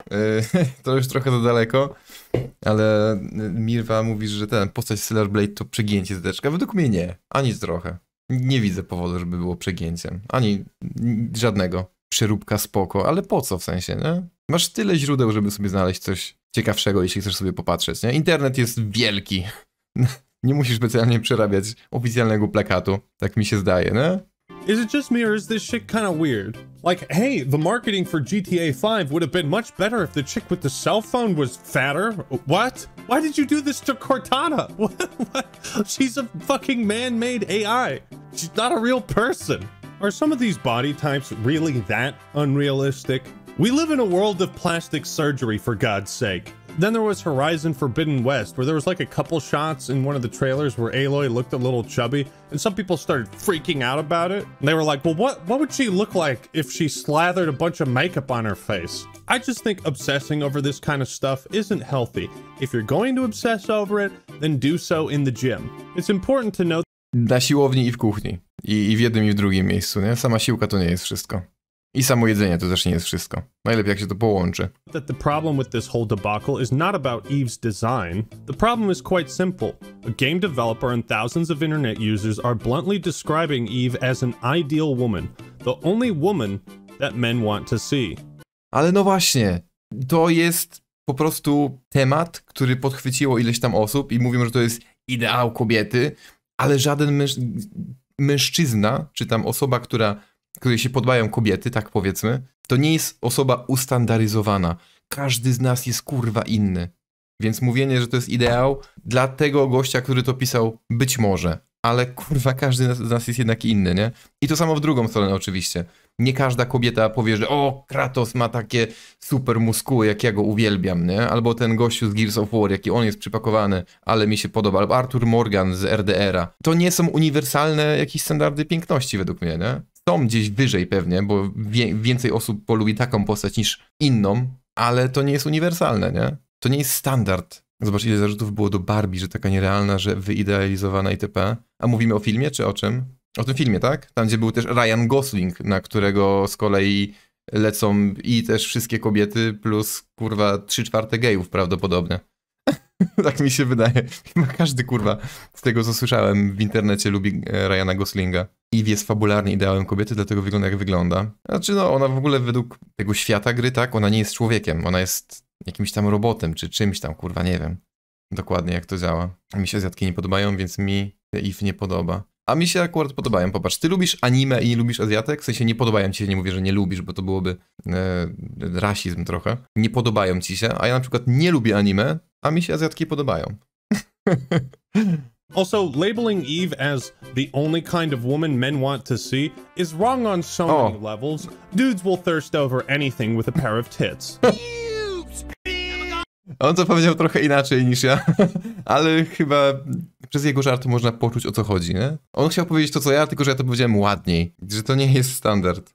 To już trochę za daleko. Ale Mirwa mówi, że ten postać Stellar Blade to przegięcie zdeczka. Według mnie nie. Ani trochę. Nie widzę powodu, żeby było przegięciem. Ani żadnego. Przeróbka spoko, ale po co w sensie, nie? Masz tyle źródeł, żeby sobie znaleźć coś ciekawszego, jeśli chcesz sobie popatrzeć, nie? Internet jest wielki. Nie musisz specjalnie przerabiać oficjalnego plakatu, tak mi się zdaje, nie? Is it just me or is this shit kind of weird? Like, hey, the marketing for GTA 5 would have been much better if the chick with the cell phone was fatter. What? Why did you do this to Cortana? What? She's a fucking man-made AI. She's not a real person. Are some of these body types really that unrealistic? We live in a world of plastic surgery, for God's sake. Then there was Horizon Forbidden West, where there was like a couple shots in one of the trailers where Aloy looked a little chubby, and some people started freaking out about it. And they were like, well, what would she look like if she slathered a bunch of makeup on her face? I just think obsessing over this kind of stuff isn't healthy. If you're going to obsess over it, then do so in the gym. It's important to note na siłowni i w kuchni. I w jednym i w drugim miejscu, nie? Sama siłka to nie jest wszystko. I samo jedzenie to też nie jest wszystko. Najlepiej jak się to połączy. That the problem with this whole debacle is not about Eve's design. The problem is quite simple. A game developer and thousands of internet users are bluntly describing Eve as an ideal woman. The only woman that men want to see. Ale no właśnie, to jest po prostu temat, który podchwyciło ileś tam osób i mówią, że to jest ideał kobiety, ale żaden mężczyzna, czy tam osoba, której się podobają kobiety, tak powiedzmy, to nie jest osoba ustandaryzowana. Każdy z nas jest kurwa inny. Więc mówienie, że to jest ideał dla tego gościa, który to pisał, być może. Ale kurwa, każdy z nas jest jednak inny, nie? I to samo w drugą stronę oczywiście. Nie każda kobieta powie, że o, Kratos ma takie super muskuły, jak ja go uwielbiam, nie? Albo ten gościu z Gears of War, jaki on jest przypakowany, ale mi się podoba. Albo Arthur Morgan z RDR-a. To nie są uniwersalne jakieś standardy piękności według mnie, nie? Są gdzieś wyżej pewnie, bo więcej osób polubi taką postać niż inną, ale to nie jest uniwersalne, nie? To nie jest standard. Zobacz, ile zarzutów było do Barbie, że taka nierealna, że wyidealizowana itp. A mówimy o filmie, czy o czym? O tym filmie, tak? Tam, gdzie był też Ryan Gosling, na którego z kolei lecą i też wszystkie kobiety, plus, kurwa, 3/4 gejów prawdopodobnie. Tak mi się wydaje. Chyba każdy, kurwa, z tego, co słyszałem w internecie, lubi Ryana Goslinga. Eve jest fabularnie ideałem kobiety, dlatego wygląda jak wygląda. Znaczy, no, ona w ogóle według tego świata gry, tak? Ona nie jest człowiekiem, ona jest jakimś tam robotem, czy czymś tam, kurwa, nie wiem dokładnie jak to działa. Mi się Azjatki nie podobają, więc mi Eve nie podoba. A mi się akurat podobają, popatrz, ty lubisz anime i nie lubisz Azjatek? W sensie nie podobają ci się, nie mówię, że nie lubisz, bo to byłoby rasizm trochę. Nie podobają ci się, a ja na przykład nie lubię anime, a mi się Azjatki podobają. Also, labeling Eve as the only kind of woman men want to see is wrong on so many levels. Dudes will thirst over anything with a pair of tits. On to powiedział trochę inaczej niż ja, ale chyba przez jego żart można poczuć, o co chodzi, nie? On chciał powiedzieć to, co ja, tylko że ja to powiedziałem ładniej, że to nie jest standard.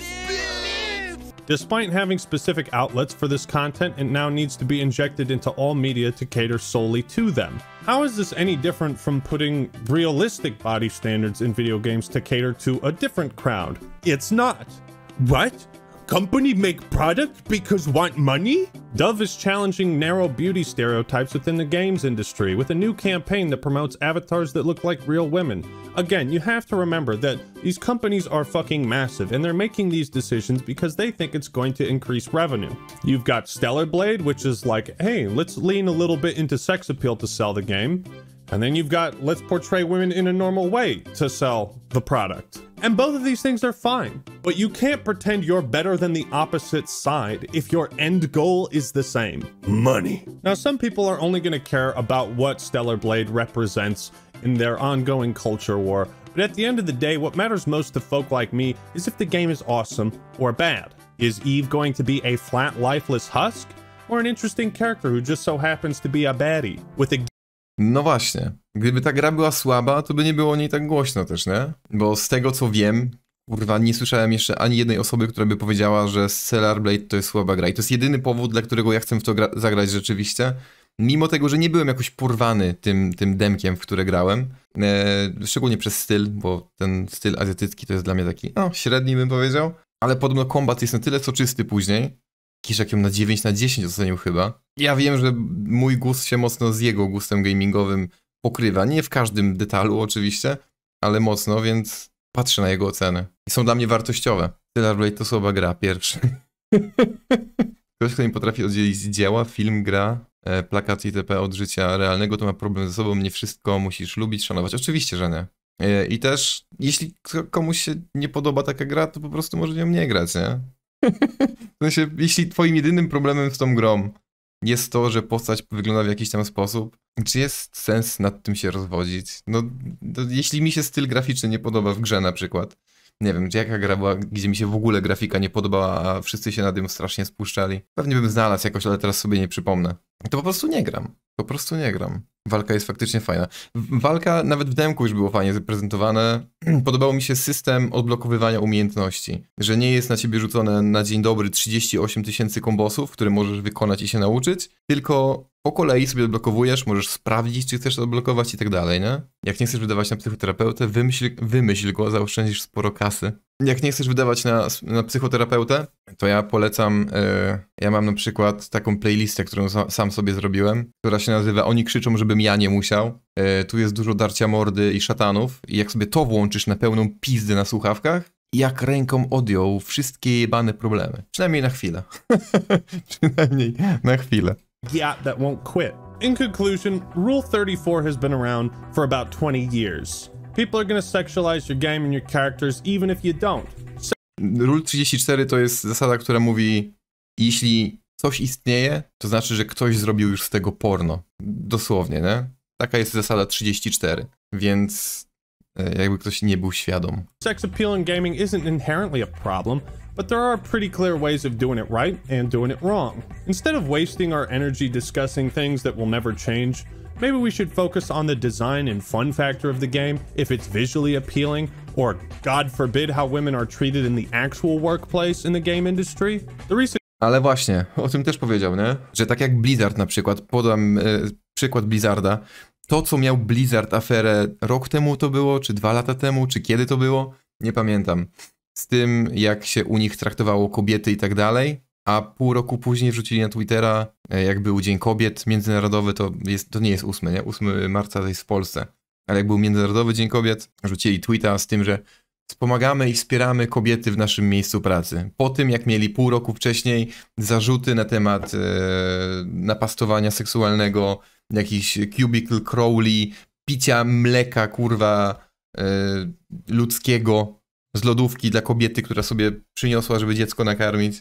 Despite having specific outlets for this content, it now needs to be injected into all media to cater solely to them. How is this any different from putting realistic body standards in video games to cater to a different crowd? It's not. What? Company make product because want money? Dove is challenging narrow beauty stereotypes within the games industry with a new campaign that promotes avatars that look like real women. Again, you have to remember that these companies are fucking massive and they're making these decisions because they think it's going to increase revenue. You've got Stellar Blade, which is like, hey, let's lean a little bit into sex appeal to sell the game. And then you've got, let's portray women in a normal way to sell the product. And both of these things are fine, but you can't pretend you're better than the opposite side if your end goal is the same. Money. Now, some people are only going to care about what Stellar Blade represents in their ongoing culture war, but at the end of the day, what matters most to folk like me is if the game is awesome or bad. Is Eve going to be a flat, lifeless husk, or an interesting character who just so happens to be a baddie with a... No właśnie, gdyby ta gra była słaba, to by nie było o niej tak głośno też, nie? Bo z tego co wiem, kurwa, nie słyszałem jeszcze ani jednej osoby, która by powiedziała, że Stellar Blade to jest słaba gra. I to jest jedyny powód, dla którego ja chcę w to zagrać rzeczywiście. Mimo tego, że nie byłem jakoś porwany tym demkiem, w które grałem. Szczególnie przez styl, bo ten styl azjatycki to jest dla mnie taki, średni bym powiedział. Ale podobno kombat jest na tyle soczysty później, Kiszak ją na 9/10 ocenił chyba. Ja wiem, że mój gust się mocno z jego gustem gamingowym pokrywa. Nie w każdym detalu oczywiście, ale mocno, więc patrzę na jego oceny. I są dla mnie wartościowe. Stellar Blade to słaba gra, pierwszy. Ktoś, kto nie potrafi oddzielić dzieła, film, gra, plakat itp. Od życia realnego, to ma problem ze sobą. Nie wszystko musisz lubić, szanować. Oczywiście, że nie. I też, jeśli komuś się nie podoba taka gra, to po prostu może nią nie grać, nie? W sensie, jeśli twoim jedynym problemem z tą grą jest to, że postać wygląda w jakiś tam sposób, czy jest sens nad tym się rozwodzić? No, jeśli mi się styl graficzny nie podoba w grze na przykład, Nie wiem, czy jaka gra była, gdzie mi się w ogóle grafika nie podobała, a wszyscy się na tym strasznie spuszczali. Pewnie bym znalazł jakoś, ale teraz sobie nie przypomnę. To po prostu nie gram. Po prostu nie gram. Walka jest faktycznie fajna. Walka nawet w demku już było fajnie zaprezentowane. Podobał mi się system odblokowywania umiejętności. Że nie jest na ciebie rzucone na dzień dobry 38 000 kombosów, które możesz wykonać i się nauczyć, tylko po kolei sobie odblokowujesz, możesz sprawdzić, czy chcesz to odblokować i tak dalej, nie? Jak nie chcesz wydawać na psychoterapeutę, wymyśl go, zaoszczędzisz sporo kasy. Jak nie chcesz wydawać na psychoterapeutę, to ja polecam, ja mam na przykład taką playlistę, którą sam sobie zrobiłem, która się nazywa Oni krzyczą, żebym ja nie musiał. Tu jest dużo darcia mordy i szatanów i jak sobie to włączysz na pełną pizdę na słuchawkach, jak ręką odjął wszystkie jebane problemy. Przynajmniej na chwilę. Przynajmniej na chwilę. Yeah, that won't quit. In conclusion, Rule 34 has been around for about 20 years. People are gonna sexualize your game and your characters even if you don't. Rule 34 to jest zasada, która mówi, jeśli coś istnieje, to znaczy, że ktoś zrobił już z tego porno. Dosłownie, nie? Taka jest zasada 34, więc jakby ktoś nie był świadom. Sex appeal in gaming isn't inherently a problem, but there are pretty clear ways of doing it right and doing it wrong. Instead of wasting our energy discussing things that will never change, maybe we should focus on the design and fun factor of the game, if it's visually appealing, or God forbid how women are treated in the actual workplace in the game industry. Ale właśnie, o tym też powiedział, nie? Że tak jak Blizzard na przykład, podam przykład Blizzarda, to co miał Blizzard aferę rok temu to było, czy 2 lata temu, czy kiedy to było, nie pamiętam. Z tym jak się u nich traktowało kobiety i tak dalej, a pół roku później wrzucili na Twittera, jak był Dzień Kobiet Międzynarodowy, to nie jest 8, nie? 8 marca to jest w Polsce, ale jak był Międzynarodowy Dzień Kobiet, wrzucili tweeta z tym, że wspomagamy i wspieramy kobiety w naszym miejscu pracy. Po tym, jak mieli pół roku wcześniej zarzuty na temat napastowania seksualnego, jakiś cubicle crawly, picia mleka, kurwa, ludzkiego z lodówki dla kobiety, która sobie przyniosła, żeby dziecko nakarmić.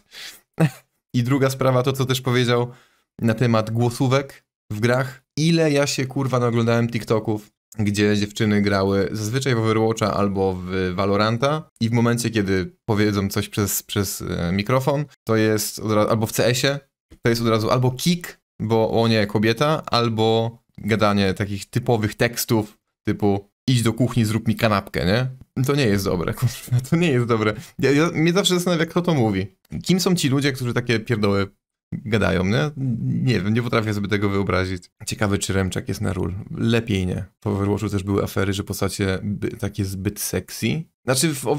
I druga sprawa, to co też powiedział na temat głosówek w grach. Ile ja się, kurwa, naoglądałem TikToków, gdzie dziewczyny grały zazwyczaj w Overwatcha albo w Valoranta i w momencie, kiedy powiedzą coś przez mikrofon, to jest od razu, albo w CS-ie, to jest od razu albo kick, bo o nie, kobieta, albo gadanie takich typowych tekstów, typu idź do kuchni, zrób mi kanapkę, nie? To nie jest dobre, kurwa, to nie jest dobre. Mnie zawsze zastanawia, kto to mówi. Kim są ci ludzie, którzy takie pierdoły gadają, nie? Nie wiem, nie potrafię sobie tego wyobrazić. Ciekawe, czy Remczak jest na ról. Lepiej nie. W Overwatchu też były afery, że postacie takie zbyt sexy. Znaczy w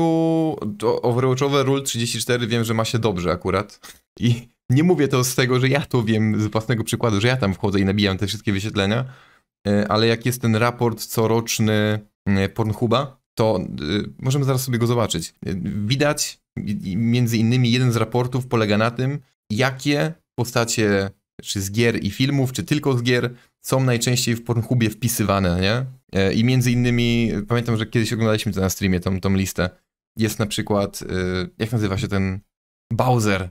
Overwatchowe Rule 34 wiem, że ma się dobrze akurat. I nie mówię to z tego, że ja to wiem z własnego przykładu, że ja tam wchodzę i nabijam te wszystkie wyświetlenia, ale jak jest ten raport coroczny Pornhuba, to możemy zaraz sobie go zobaczyć. Widać, między innymi jeden z raportów polega na tym, jakie postacie, czy z gier i filmów, czy tylko z gier, są najczęściej w Pornhubie wpisywane, nie? I między innymi, pamiętam, że kiedyś oglądaliśmy to na streamie, tą listę. Jest na przykład, jak nazywa się ten Bowser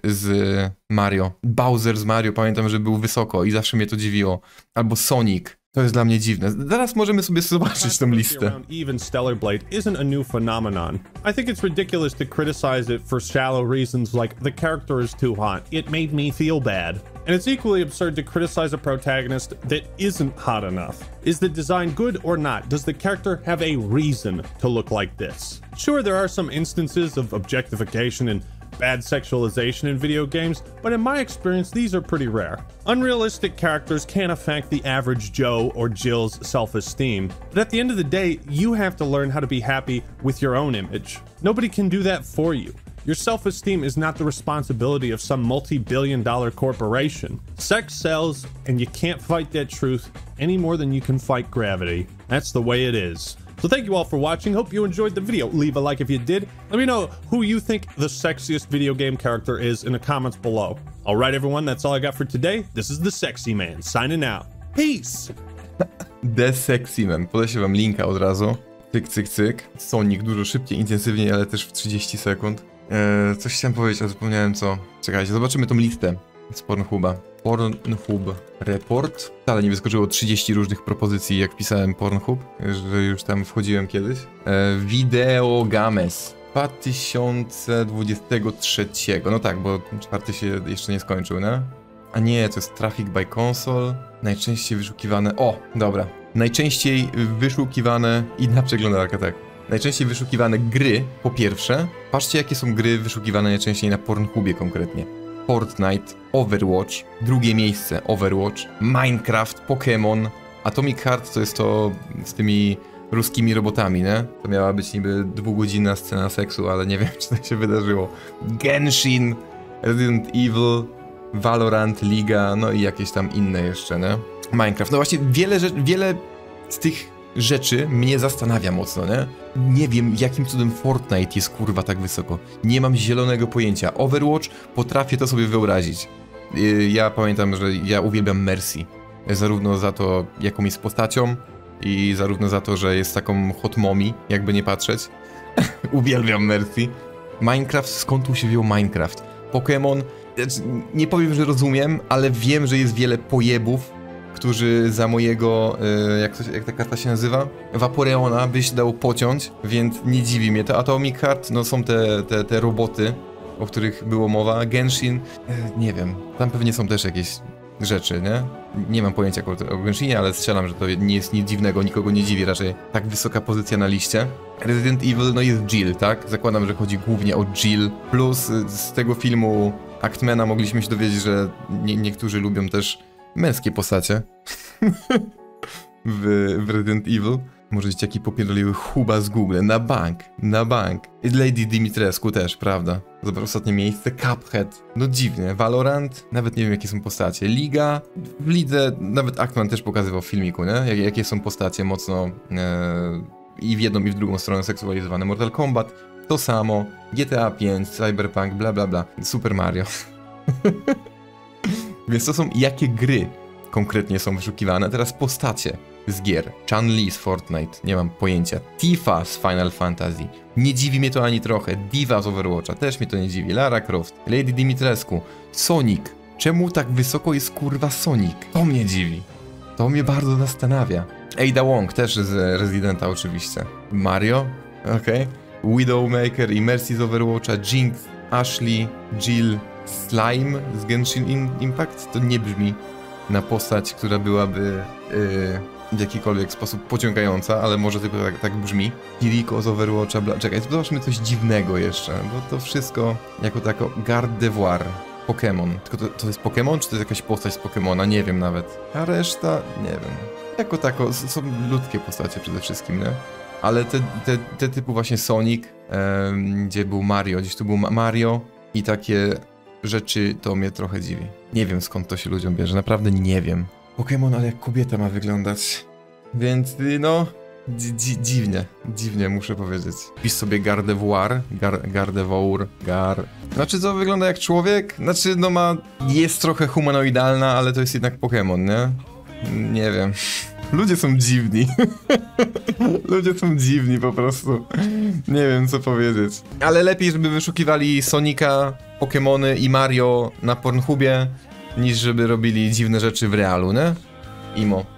z Mario. Bowser z Mario, pamiętam, że był wysoko i zawsze mnie to dziwiło. Albo Sonic. To jest dla mnie dziwne. Zaraz możemy sobie zobaczyć tą listę. Even Stellar Blade isn't a new phenomenon. I think it's ridiculous to criticize it for shallow reasons like the character is too hot. It made me feel bad. And it's equally absurd to criticize a protagonist that isn't hot enough. Is the design good or not? Does the character have a reason to look like this? Sure, there are some instances of objectification and bad sexualization in video games, but in my experience, these are pretty rare. Unrealistic characters can affect the average Joe or Jill's self-esteem, but at the end of the day, you have to learn how to be happy with your own image. Nobody can do that for you. Your self-esteem is not the responsibility of some multi-billion-dollar corporation. Sex sells, and you can't fight that truth any more than you can fight gravity. That's the way it is. So thank you all for watching. Hope you enjoyed the video. Leave a like if you did. Let me know who you think the sexiest video game character is in the comments below. All right, everyone, that's all I got for today. This is The Sexy Man, signing out. Peace! The Sexy Man. Podeślę wam linka od razu. Cyk, cyk, cyk. Sonic dużo szybciej, intensywniej, ale też w 30 sekund. Coś chciałem powiedzieć, ale zapomniałem co. Czekajcie, zobaczymy tą listę z Pornhuba. Pornhub Report. Wcale nie wyskoczyło 30 różnych propozycji, jak pisałem Pornhub, że już tam wchodziłem kiedyś. Video Games 2023. No tak, bo czwarty się jeszcze nie skończył, nie? A nie, to jest Traffic by Console. Najczęściej wyszukiwane... O, dobra. Najczęściej wyszukiwane... Inna przeglądarka, tak. Najczęściej wyszukiwane gry, po pierwsze. Patrzcie, jakie są gry wyszukiwane najczęściej na Pornhubie konkretnie. Fortnite, Overwatch, drugie miejsce Overwatch, Minecraft, Pokémon, Atomic Heart to jest to z tymi ruskimi robotami, nie? To miała być niby 2-godzinna scena seksu, ale nie wiem, czy to się wydarzyło. Genshin, Resident Evil, Valorant, Liga, no i jakieś tam inne jeszcze, nie? Minecraft. No właśnie, wiele z tych rzeczy mnie zastanawia mocno, nie? Nie wiem, jakim cudem Fortnite jest kurwa tak wysoko. Nie mam zielonego pojęcia. Overwatch potrafię to sobie wyobrazić. Ja pamiętam, że ja uwielbiam Mercy. Zarówno za to, jaką jest postacią i zarówno za to, że jest taką hot mommy, jakby nie patrzeć. Uwielbiam Mercy. Minecraft, skąd tu się wziął Minecraft? Pokémon, nie powiem, że rozumiem, ale wiem, że jest wiele pojebów, którzy za mojego, jak ta karta się nazywa? Vaporeona by się dało pociąć, więc nie dziwi mnie to. Atomic Heart, no są te roboty, o których było mowa. Genshin, nie wiem, tam pewnie są też jakieś rzeczy, nie? Nie mam pojęcia o Genshinie, ale strzelam, że to nie jest nic dziwnego, nikogo nie dziwi, raczej tak wysoka pozycja na liście. Resident Evil, no jest Jill, tak? Zakładam, że chodzi głównie o Jill, plus z tego filmu Actmana mogliśmy się dowiedzieć, że niektórzy lubią też męskie postacie w Resident Evil. Może dzieciaki popierdoliły chuba z Google. Na bank. Lady Dimitrescu też, prawda? Zobacz, ostatnie miejsce. Cuphead. No dziwnie. Valorant. Nawet nie wiem, jakie są postacie. Liga. W lidze nawet Actman też pokazywał w filmiku, nie? Jakie są postacie mocno i w jedną i w drugą stronę seksualizowane. Mortal Kombat. To samo. GTA 5, Cyberpunk, bla bla bla. Super Mario. Więc to są jakie gry konkretnie są wyszukiwane. Teraz postacie z gier. Chun-Li z Fortnite, nie mam pojęcia. Tifa z Final Fantasy. Nie dziwi mnie to ani trochę. Diva z Overwatcha, też mnie to nie dziwi. Lara Croft, Lady Dimitrescu, Sonic. Czemu tak wysoko jest kurwa Sonic? To mnie dziwi. To mnie bardzo zastanawia. Ada Wong też z Residenta oczywiście. Mario, okej. Widowmaker i Mercy z Overwatcha, Jinx, Ashley, Jill, Slime z Genshin Impact. To nie brzmi na postać, która byłaby w jakikolwiek sposób pociągająca, ale może tylko tak brzmi. Kiriko z Overwatcha, czekaj, zobaczmy coś dziwnego jeszcze, bo to wszystko jako tako Gardevoir, Pokémon. Tylko to jest Pokémon, czy to jest jakaś postać z Pokémona? Nie wiem nawet. A reszta, nie wiem. Jako tako, są ludzkie postacie przede wszystkim, nie? Ale te typu właśnie Sonic, gdzie był Mario, gdzieś tu był Mario i takie rzeczy to mnie trochę dziwi. Nie wiem, skąd to się ludziom bierze, naprawdę nie wiem. Pokémon, ale jak kobieta ma wyglądać. Więc no, dziwnie muszę powiedzieć. Pisz sobie Gardevoir, Znaczy co, wygląda jak człowiek? Znaczy no jest trochę humanoidalna, ale to jest jednak Pokémon, nie? Nie wiem. Ludzie są dziwni. Ludzie są dziwni po prostu. Nie wiem co powiedzieć. Ale lepiej, żeby wyszukiwali Sonika, Pokémony i Mario na Pornhubie, niż żeby robili dziwne rzeczy w realu, nie? Imo.